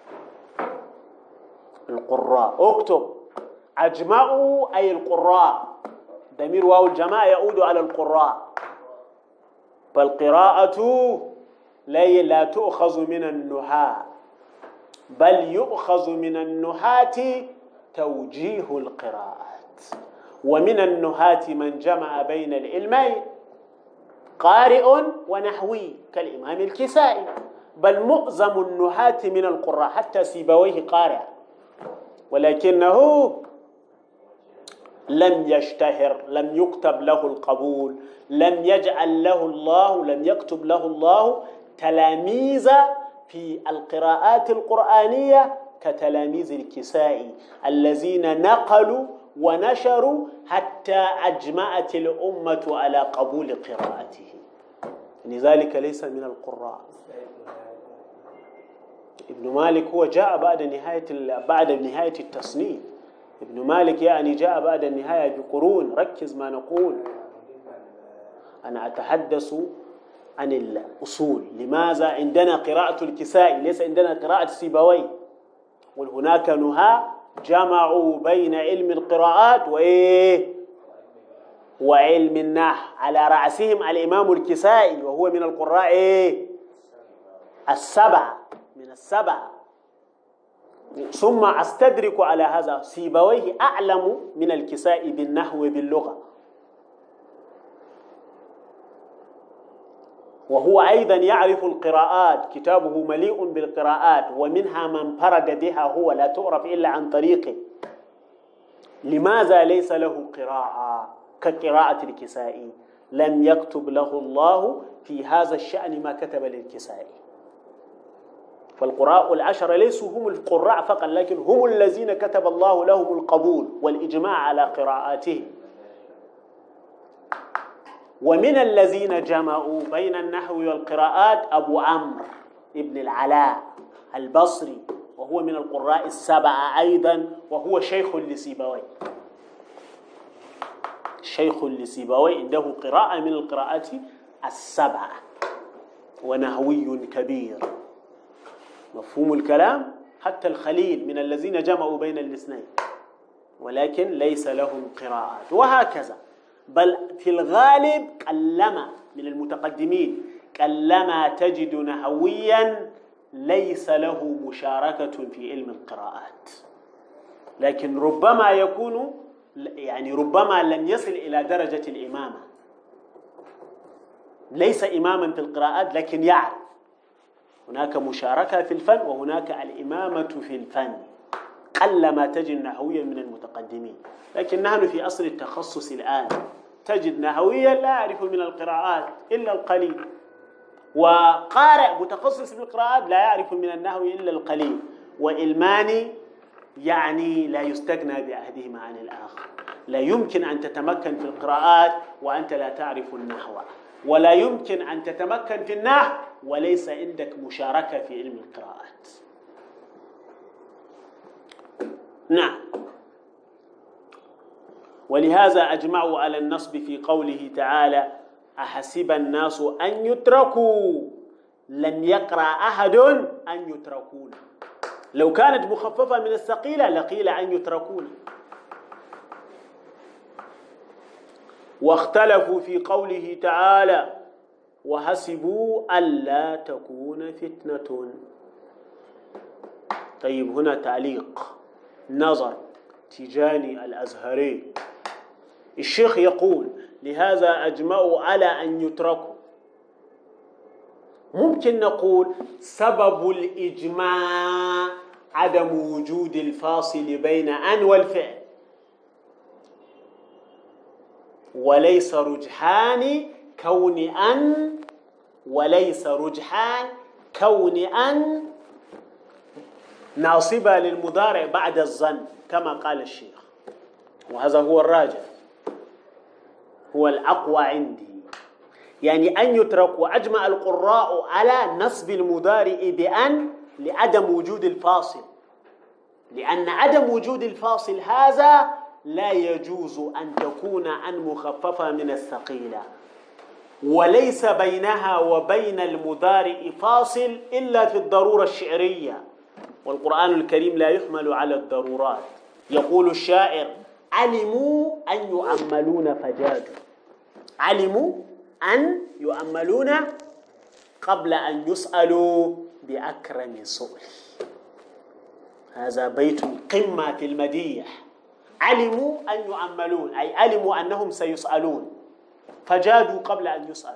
اكتب أجمعوا أي القراء، ضمير واو الجماعة يعود على القراء. فالقراءة لا تؤخذ من النحاة، بل يؤخذ من النحاة توجيه القراءات. ومن النحاة من جمع بين العلمين، قارئ ونحوي كالإمام الكسائي، بل معظم النحاة من القراء، حتى سيبويه قارئ، ولكنه لم يشتهر، لم يكتب له القبول، لم يكتب له الله تلاميذ في القراءات القرآنية كتلاميذ الكسائي الذين نقلوا ونشروا حتى أجمعت الأمة على قبول قراءته، لذلك ليس من القراء. ابن مالك هو جاء بعد نهاية التصنيف. ابن مالك يعني جاء بعد النهاية بقرون. ركز ما نقول، أنا أتحدث عن الأصول. لماذا عندنا قراءة الكسائي ليس عندنا قراءة سيبويه؟ وهناك نهاة جمعوا بين علم القراءات وعلم النحو، على رأسهم الإمام الكسائي وهو من القراء 7. من السبعة. ثم أستدرك على هذا سيبويه أعلم من الكسائي بالنحو باللغة، وهو أيضا يعرف القراءات، كتابه مليء بالقراءات، ومنها من فرد بها هو لا تعرف إلا عن طريقه. لماذا ليس له قراءة كقراءة الكسائي؟ لم يكتب له الله في هذا الشأن ما كتب للكسائي. فالقراء العشرة ليسوا هم القراء فقط، لكن هم الذين كتب الله لهم القبول والإجماع على قراءاتهم. ومن الذين جمعوا بين النحو والقراءات أبو عمرو ابن العلاء البصري، وهو من القراء السبعة أيضا، وهو شيخ لسيبويه. شيخ لسيبويه عنده قراءة من القراءات السبعة، ونحوي كبير. مفهوم الكلام؟ حتى الخليل من الذين جمعوا بين الاثنين، ولكن ليس لهم قراءات. وهكذا، بل في الغالب قلما من المتقدمين قلما تجد نحويا ليس له مشاركة في علم القراءات، لكن ربما يكون ربما لم يصل إلى درجة الإمامة، ليس إماما في القراءات لكن يعرف. هناك مشاركة في الفن وهناك الإمامة في الفن. قلما تجد نحويا من المتقدمين، لكن نحن في أصل التخصص الآن تجد نحويا لا يعرف من القراءات إلا القليل، وقارئ متخصص في القراءات لا يعرف من النحو إلا القليل، وإلماني لا يستغنى بأحدهما عن الآخر. لا يمكن أن تتمكن في القراءات وأنت لا تعرف النحو، ولا يمكن أن تتمكن في النحو وليس عندك مشاركة في علم القراءات. نعم. ولهذا أجمعوا على النصب في قوله تعالى: أحسب الناس أن يتركوا، لم يقرأ أحد أن يتركون. لو كانت مخففة من الثقيلة لقيل أن يتركون. واختلفوا في قوله تعالى: وحسبوا ألا تكون فتنة. طيب، هنا تعليق نظر تيجاني الأزهري. الشيخ يقول: لهذا أجمعوا على أن يتركوا. ممكن نقول سبب الإجماع عدم وجود الفاصل بين أن والفعل، وليس رجحان كون أن، وليس رجحان كون أن ناصبة للمضارع بعد الظن كما قال الشيخ، وهذا هو الراجح، هو الأقوى عندي. أن يترك. وأجمع القراء على نصب المضارع بأن لعدم وجود الفاصل، لأن عدم وجود الفاصل هذا لا يجوز أن تكون أن مخففة من الثقيلة، وليس بينها وبين المضارع فاصل إلا في الضرورة الشعرية، والقرآن الكريم لا يحمل على الضرورات. يقول الشاعر: علموا أن يؤملون فجادوا. علموا أن يؤملون قبل أن يسألوا بأكرم سؤل. هذا بيت قمة في المديح. علموا أن يؤملون، أي علموا أنهم سيسألون، فجادوا قبل أن يسأل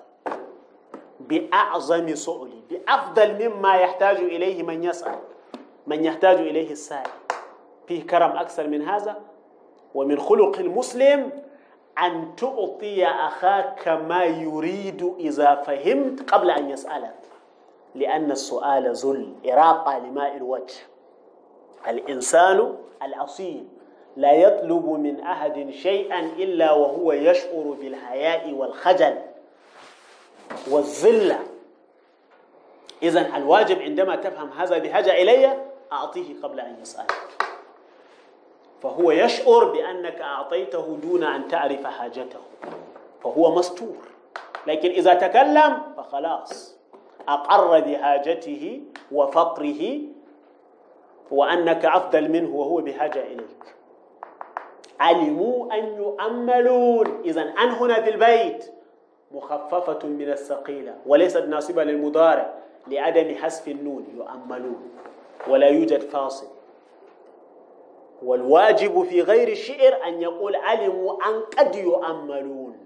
بأعظم سؤل، بأفضل مما يحتاج إليه من يسأل، من يحتاج إليه السائل. فيه كرم أكثر من هذا؟ ومن خلق المسلم أن تعطي أخاك ما يريد إذا فهمت قبل أن يسألك، لأن السؤال ذل، إراقة لماء الوجه. الإنسان الأصيل لا يطلب من أحد شيئا إلا وهو يشعر بالحياء والخجل والذلة. إذن الواجب عندما تفهم هذا بحاجة إلي أعطيه قبل أن يسألك، فهو يشعر بأنك أعطيته دون أن تعرف حاجته، فهو مستور. لكن إذا تكلم فخلاص أقر بحاجته وفقره، وأنك أفضل منه وهو بحاجة إليك. علموا أن يؤملون. إذن أن هنا في البيت مخففة من الثقيلة وليست ناصبة للمضارع، لعدم حذف النون يؤملون ولا يوجد فاصل. والواجب في غير الشعر أن يقول علموا أن قد يؤملون،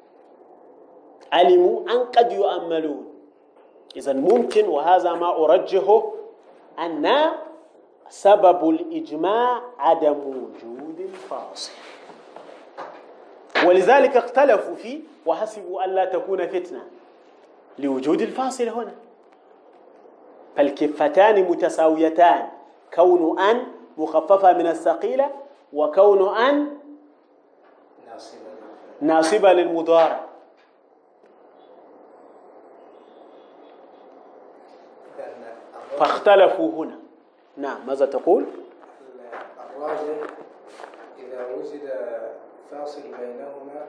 علموا أن قد يؤملون. إذن ممكن، وهذا ما أرجحه، أن سبب الإجماع عدم وجود الفاصل، ولذلك اختلفوا فيه وحسبوا أن لا تكون فتنة لوجود الفاصل هنا. فالكفتان متساويتان، كون أن مخففة من الثقيلة، وكون أن ناصبة للمضارع. فاختلفوا هنا. نعم، ماذا تقول؟ الراجح إذا وجد فاصل بينهما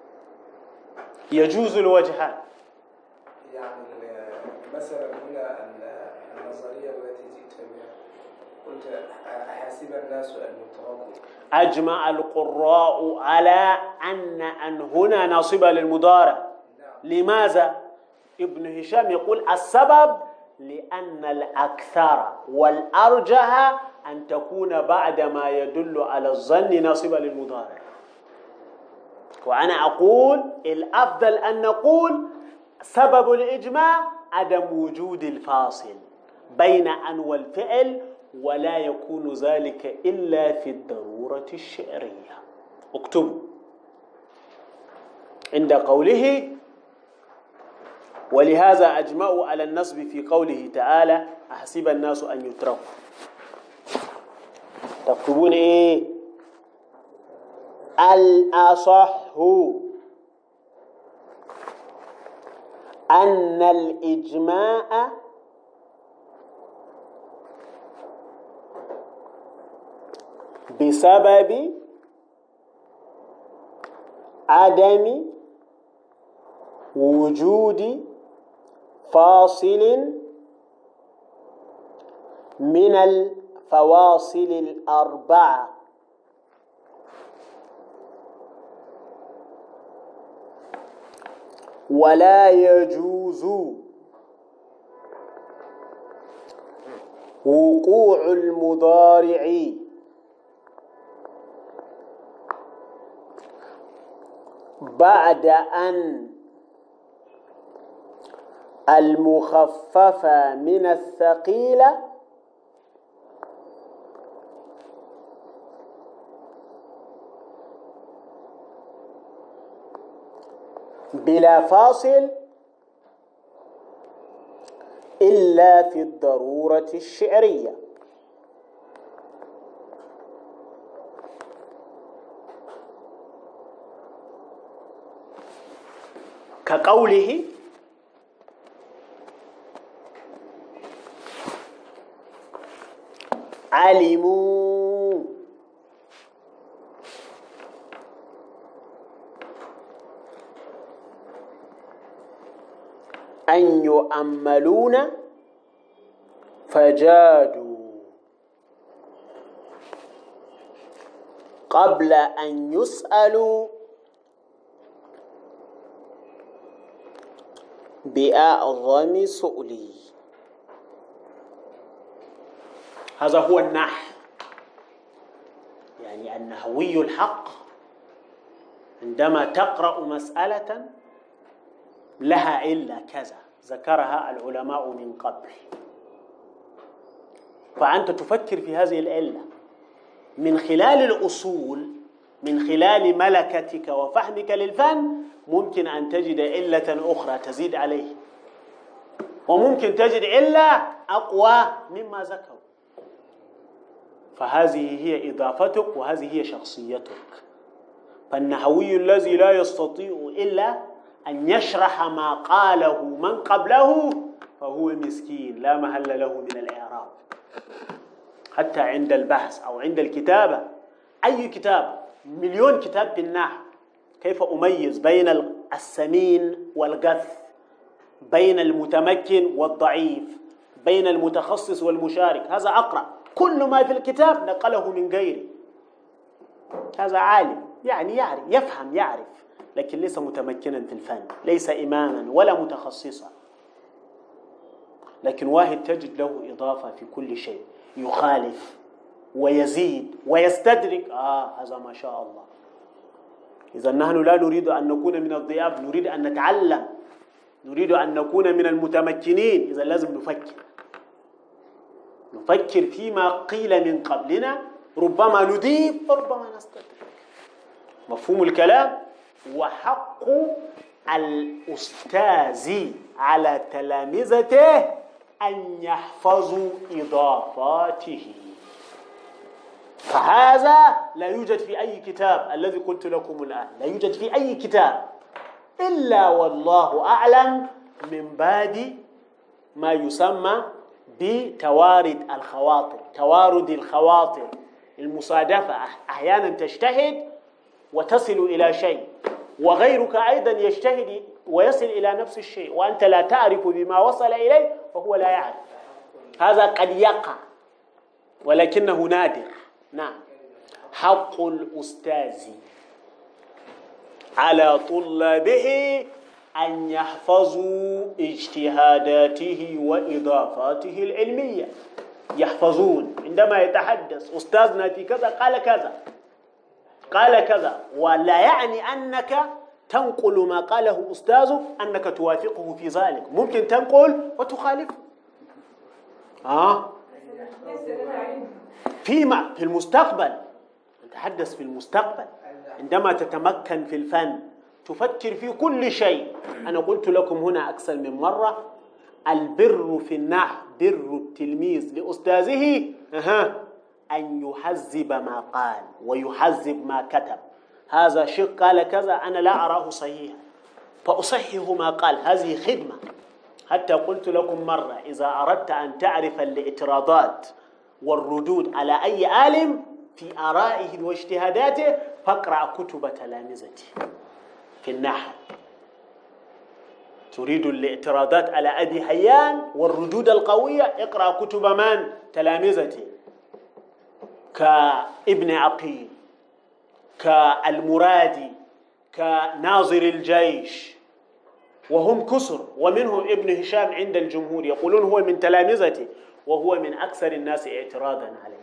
يجوز الوجهان. يعني مثلا هنا النظرية التي جئت بها قلت أحسب الناس أن يتركوا، أجمع القراء على أن هنا ناصبة للمضارع. لماذا؟ ابن هشام يقول السبب لأن الأكثر والأرجح أن تكون بعد ما يدل على الظن ناصبة للمضارع. وأنا أقول الأفضل أن نقول سبب الإجماع عدم وجود الفاصل بين أن والفعل، ولا يكون ذلك إلا في الضرورة الشعرية. اكتبوا عند قوله ولهذا أجمعوا على النصب في قوله تعالى أحسب الناس أن يتركوا. تكتبون إيه؟ الأصح أن الإجماع بسبب عدم وجود فاصل من الفواصل الأربعة ولا يجوز وقوع المضارع بعد أن المخففة من الثقيلة بلا فاصل إلا في الضرورة الشعرية. كقوله علموا أن يؤملون فجادوا قبل أن يسألوا بأعظم سؤلي. هذا هو النحو. يعني النحوي الحق عندما تقرأ مسألة لها علة كذا ذكرها العلماء من قبل، فأنت تفكر في هذه العلة من خلال الأصول، من خلال ملكتك وفهمك للفن، ممكن أن تجد علة أخرى تزيد عليه، وممكن تجد علة أقوى مما ذكروا. فهذه هي إضافتك وهذه هي شخصيتك. فالنحوي الذي لا يستطيع إلا أن يشرح ما قاله من قبله فهو مسكين لا محل له من الإعراب. حتى عند البحث أو عند الكتابة، أي كتاب، مليون كتاب في النحو، كيف أميز بين السمين والغث، بين المتمكن والضعيف، بين المتخصص والمشارك؟ هذا أقرأ، كل ما في الكتاب نقله من غيره. هذا عالم، يعني يعرف، يفهم، يعرف، لكن ليس متمكنا في الفن، ليس إماما ولا متخصصا. لكن واحد تجد له إضافة في كل شيء، يخالف ويزيد ويستدرك، هذا ما شاء الله. إذا نحن لا نريد أن نكون من الضياف، نريد أن نتعلم، نريد أن نكون من المتمكنين. إذا لازم نفكر فيما قيل من قبلنا، ربما نضيف وربما نستدرك. مفهوم الكلام؟ وحق الأستاذ على تلامذته أن يحفظوا إضافاته، فهذا لا يوجد في أي كتاب. الذي قلت لكم الآن لا يوجد في أي كتاب إلا والله أعلم من بعد ما يسمى بتوارد الخواطر. توارد الخواطر، المصادفة، أحيانا تجتهد وتصل إلى شيء، وغيرك أيضا يجتهد ويصل إلى نفس الشيء، وأنت لا تعرف بما وصل إليه وهو لا يعرف. هذا قد يقع ولكنه نادر. نعم. حق الأستاذ على طلابه أن يحفظوا اجتهاداته وإضافاته العلمية. يحفظون، عندما يتحدث أستاذنا في كذا قال كذا قال كذا، ولا يعني أنك تنقل ما قاله أستاذك أنك توافقه في ذلك، ممكن تنقل وتخالفه. في المستقبل، نتحدث في المستقبل، عندما تتمكن في الفن تفكر في كل شيء. أنا قلت لكم هنا أكثر من مرة، البر في النحو بر التلميذ لأستاذه أن يحذب ما قال ويحذب ما كتب. هذا شيء قال كذا أنا لا أراه صحيحا فأصحح ما قال، هذه خدمة. حتى قلت لكم مرة، إذا أردت أن تعرف الاعتراضات والردود على أي عالم في آرائه واجتهاداته فاقرأ كتب تلامذته في النحو. تريد الاعتراضات على أبي حيان والردود القوية، اقرأ كتب من؟ تلامذته، كابن عقيل، كالمرادي، كناظر الجيش، وهم كسر، ومنهم ابن هشام عند الجمهور يقولون هو من تلامذته وهو من أكثر الناس اعتراضا عليه.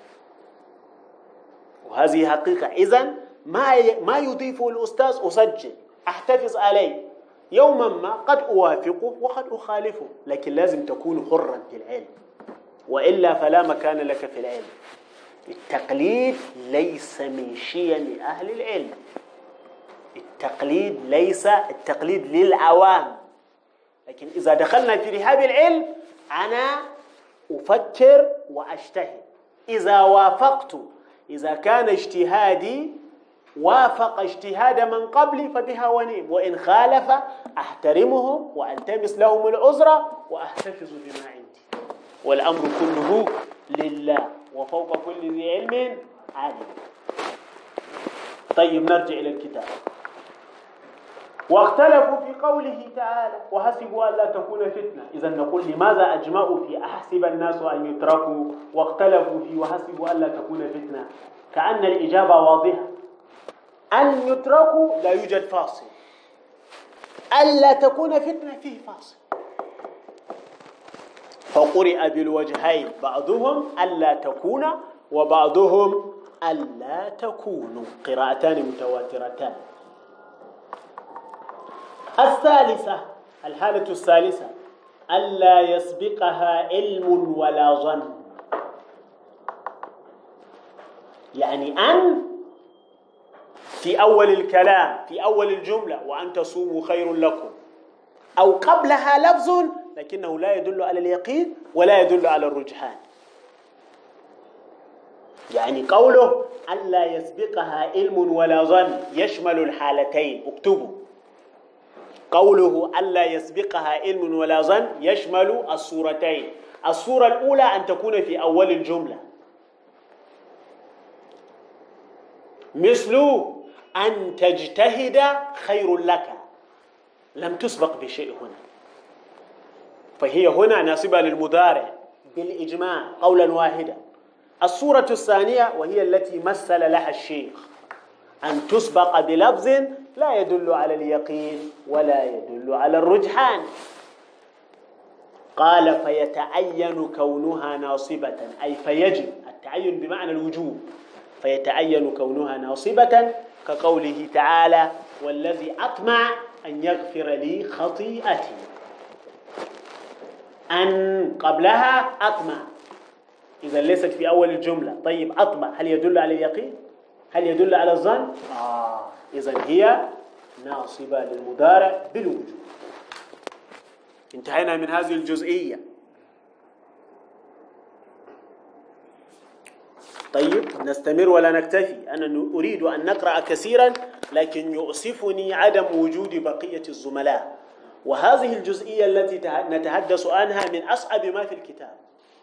وهذه حقيقة. إذن ما يضيفه الأستاذ أسجل، أحتفظ عليه، يوما ما قد أوافقه وقد أخالفه، لكن لازم تكون حرا في العلم، وإلا فلا مكان لك في العلم. التقليد ليس من شيم أهل العلم. التقليد ليس التقليد للعوام، لكن إذا دخلنا في رحاب العلم أنا أفكر وأجتهد. إذا وافقت، إذا كان اجتهادي وافق اجتهاد من قبلي فبها ونعم، وإن خالف أحترمهم وألتمس لهم العذر وأحتفظ بما عندي، والأمر كله لله وفوق كل ذي علم عالم. طيب نرجع إلى الكتاب. واختلفوا في قوله تعالى وحسبوا أن لا تكون فتنة. إذا نقول لماذا أجمعوا في أحسب الناس أن يتركوا واختلفوا في وحسبوا أن لا تكون فتنة؟ كأن الإجابة واضحة. أن يتركوا لا يوجد فاصل، أن لا تكون فتنة فيه فاصل، فقرئ بالوجهين، بعضهم ألا تكون وبعضهم ألا تكون، قراءتان متواترتان. الثالثة، الحالة الثالثة، ألا يسبقها علم ولا ظن. يعني أن في أول الكلام، في أول الجملة وأن تصوموا خير لكم، أو قبلها لفظ لكنه لا يدل على اليقين ولا يدل على الرجحان. يعني قوله ألا يسبقها علم ولا ظن يشمل الحالتين، اكتبوا. قوله ألا يسبقها علم ولا ظن يشمل الصورتين. الصورة الأولى أن تكون في أول الجملة، مثل أن تجتهد خير لك، لم تسبق بشيء هنا، فهي هنا ناسبة للمضارع بالإجماع قولا واحدا. الصورة الثانية وهي التي مثل لها الشيخ، أن تسبق بلفظ لا يدل على اليقين ولا يدل على الرجحان. قال فيتعين كونها ناصبة، أي فيجب التعين بمعنى الوجوب، فيتعين كونها ناصبة كقوله تعالى والذي أطمع أن يغفر لي خطيئتي. أن قبلها أطمع، إذا ليست في أول الجملة. طيب أطمع هل يدل على اليقين؟ هل يدل على الظن؟ إذن هي ناصبة للمضارع بالوجوب. انتهينا من هذه الجزئية. طيب نستمر ولا نكتفي؟ أنا أريد أن نقرأ كثيرا، لكن يؤسفني عدم وجود بقية الزملاء، وهذه الجزئية التي نتحدث عنها من أصعب ما في الكتاب،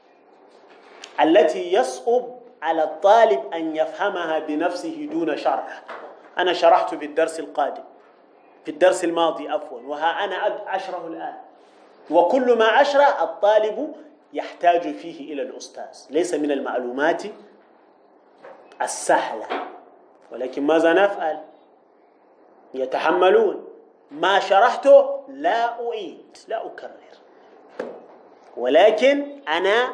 التي يصعب على الطالب أن يفهمها بنفسه دون شرح. أنا شرحت بالدرس القادم، في الدرس الماضي عفوا، وها أنا أشرح الآن، وكل ما أشرح الطالب يحتاج فيه إلى الأستاذ، ليس من المعلومات السهلة، ولكن ماذا نفعل؟ يتحملون ما شرحته، لا أعيد لا أكرر، ولكن أنا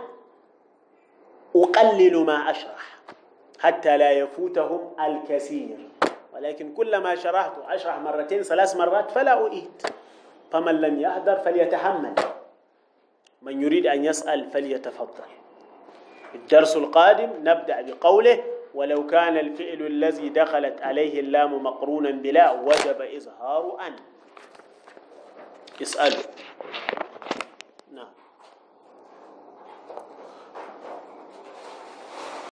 أقلل ما أشرح حتى لا يفوتهم الكثير، ولكن كلما شرحت أشرح مرتين 3 مرات فلا أعيد. فمن لم يحضر فليتحمل، من يريد أن يسأل فليتفضل. الدرس القادم نبدأ بقوله ولو كان الفعل الذي دخلت عليه اللام مقرونا بلا وجب إظهار أن. اسألوا.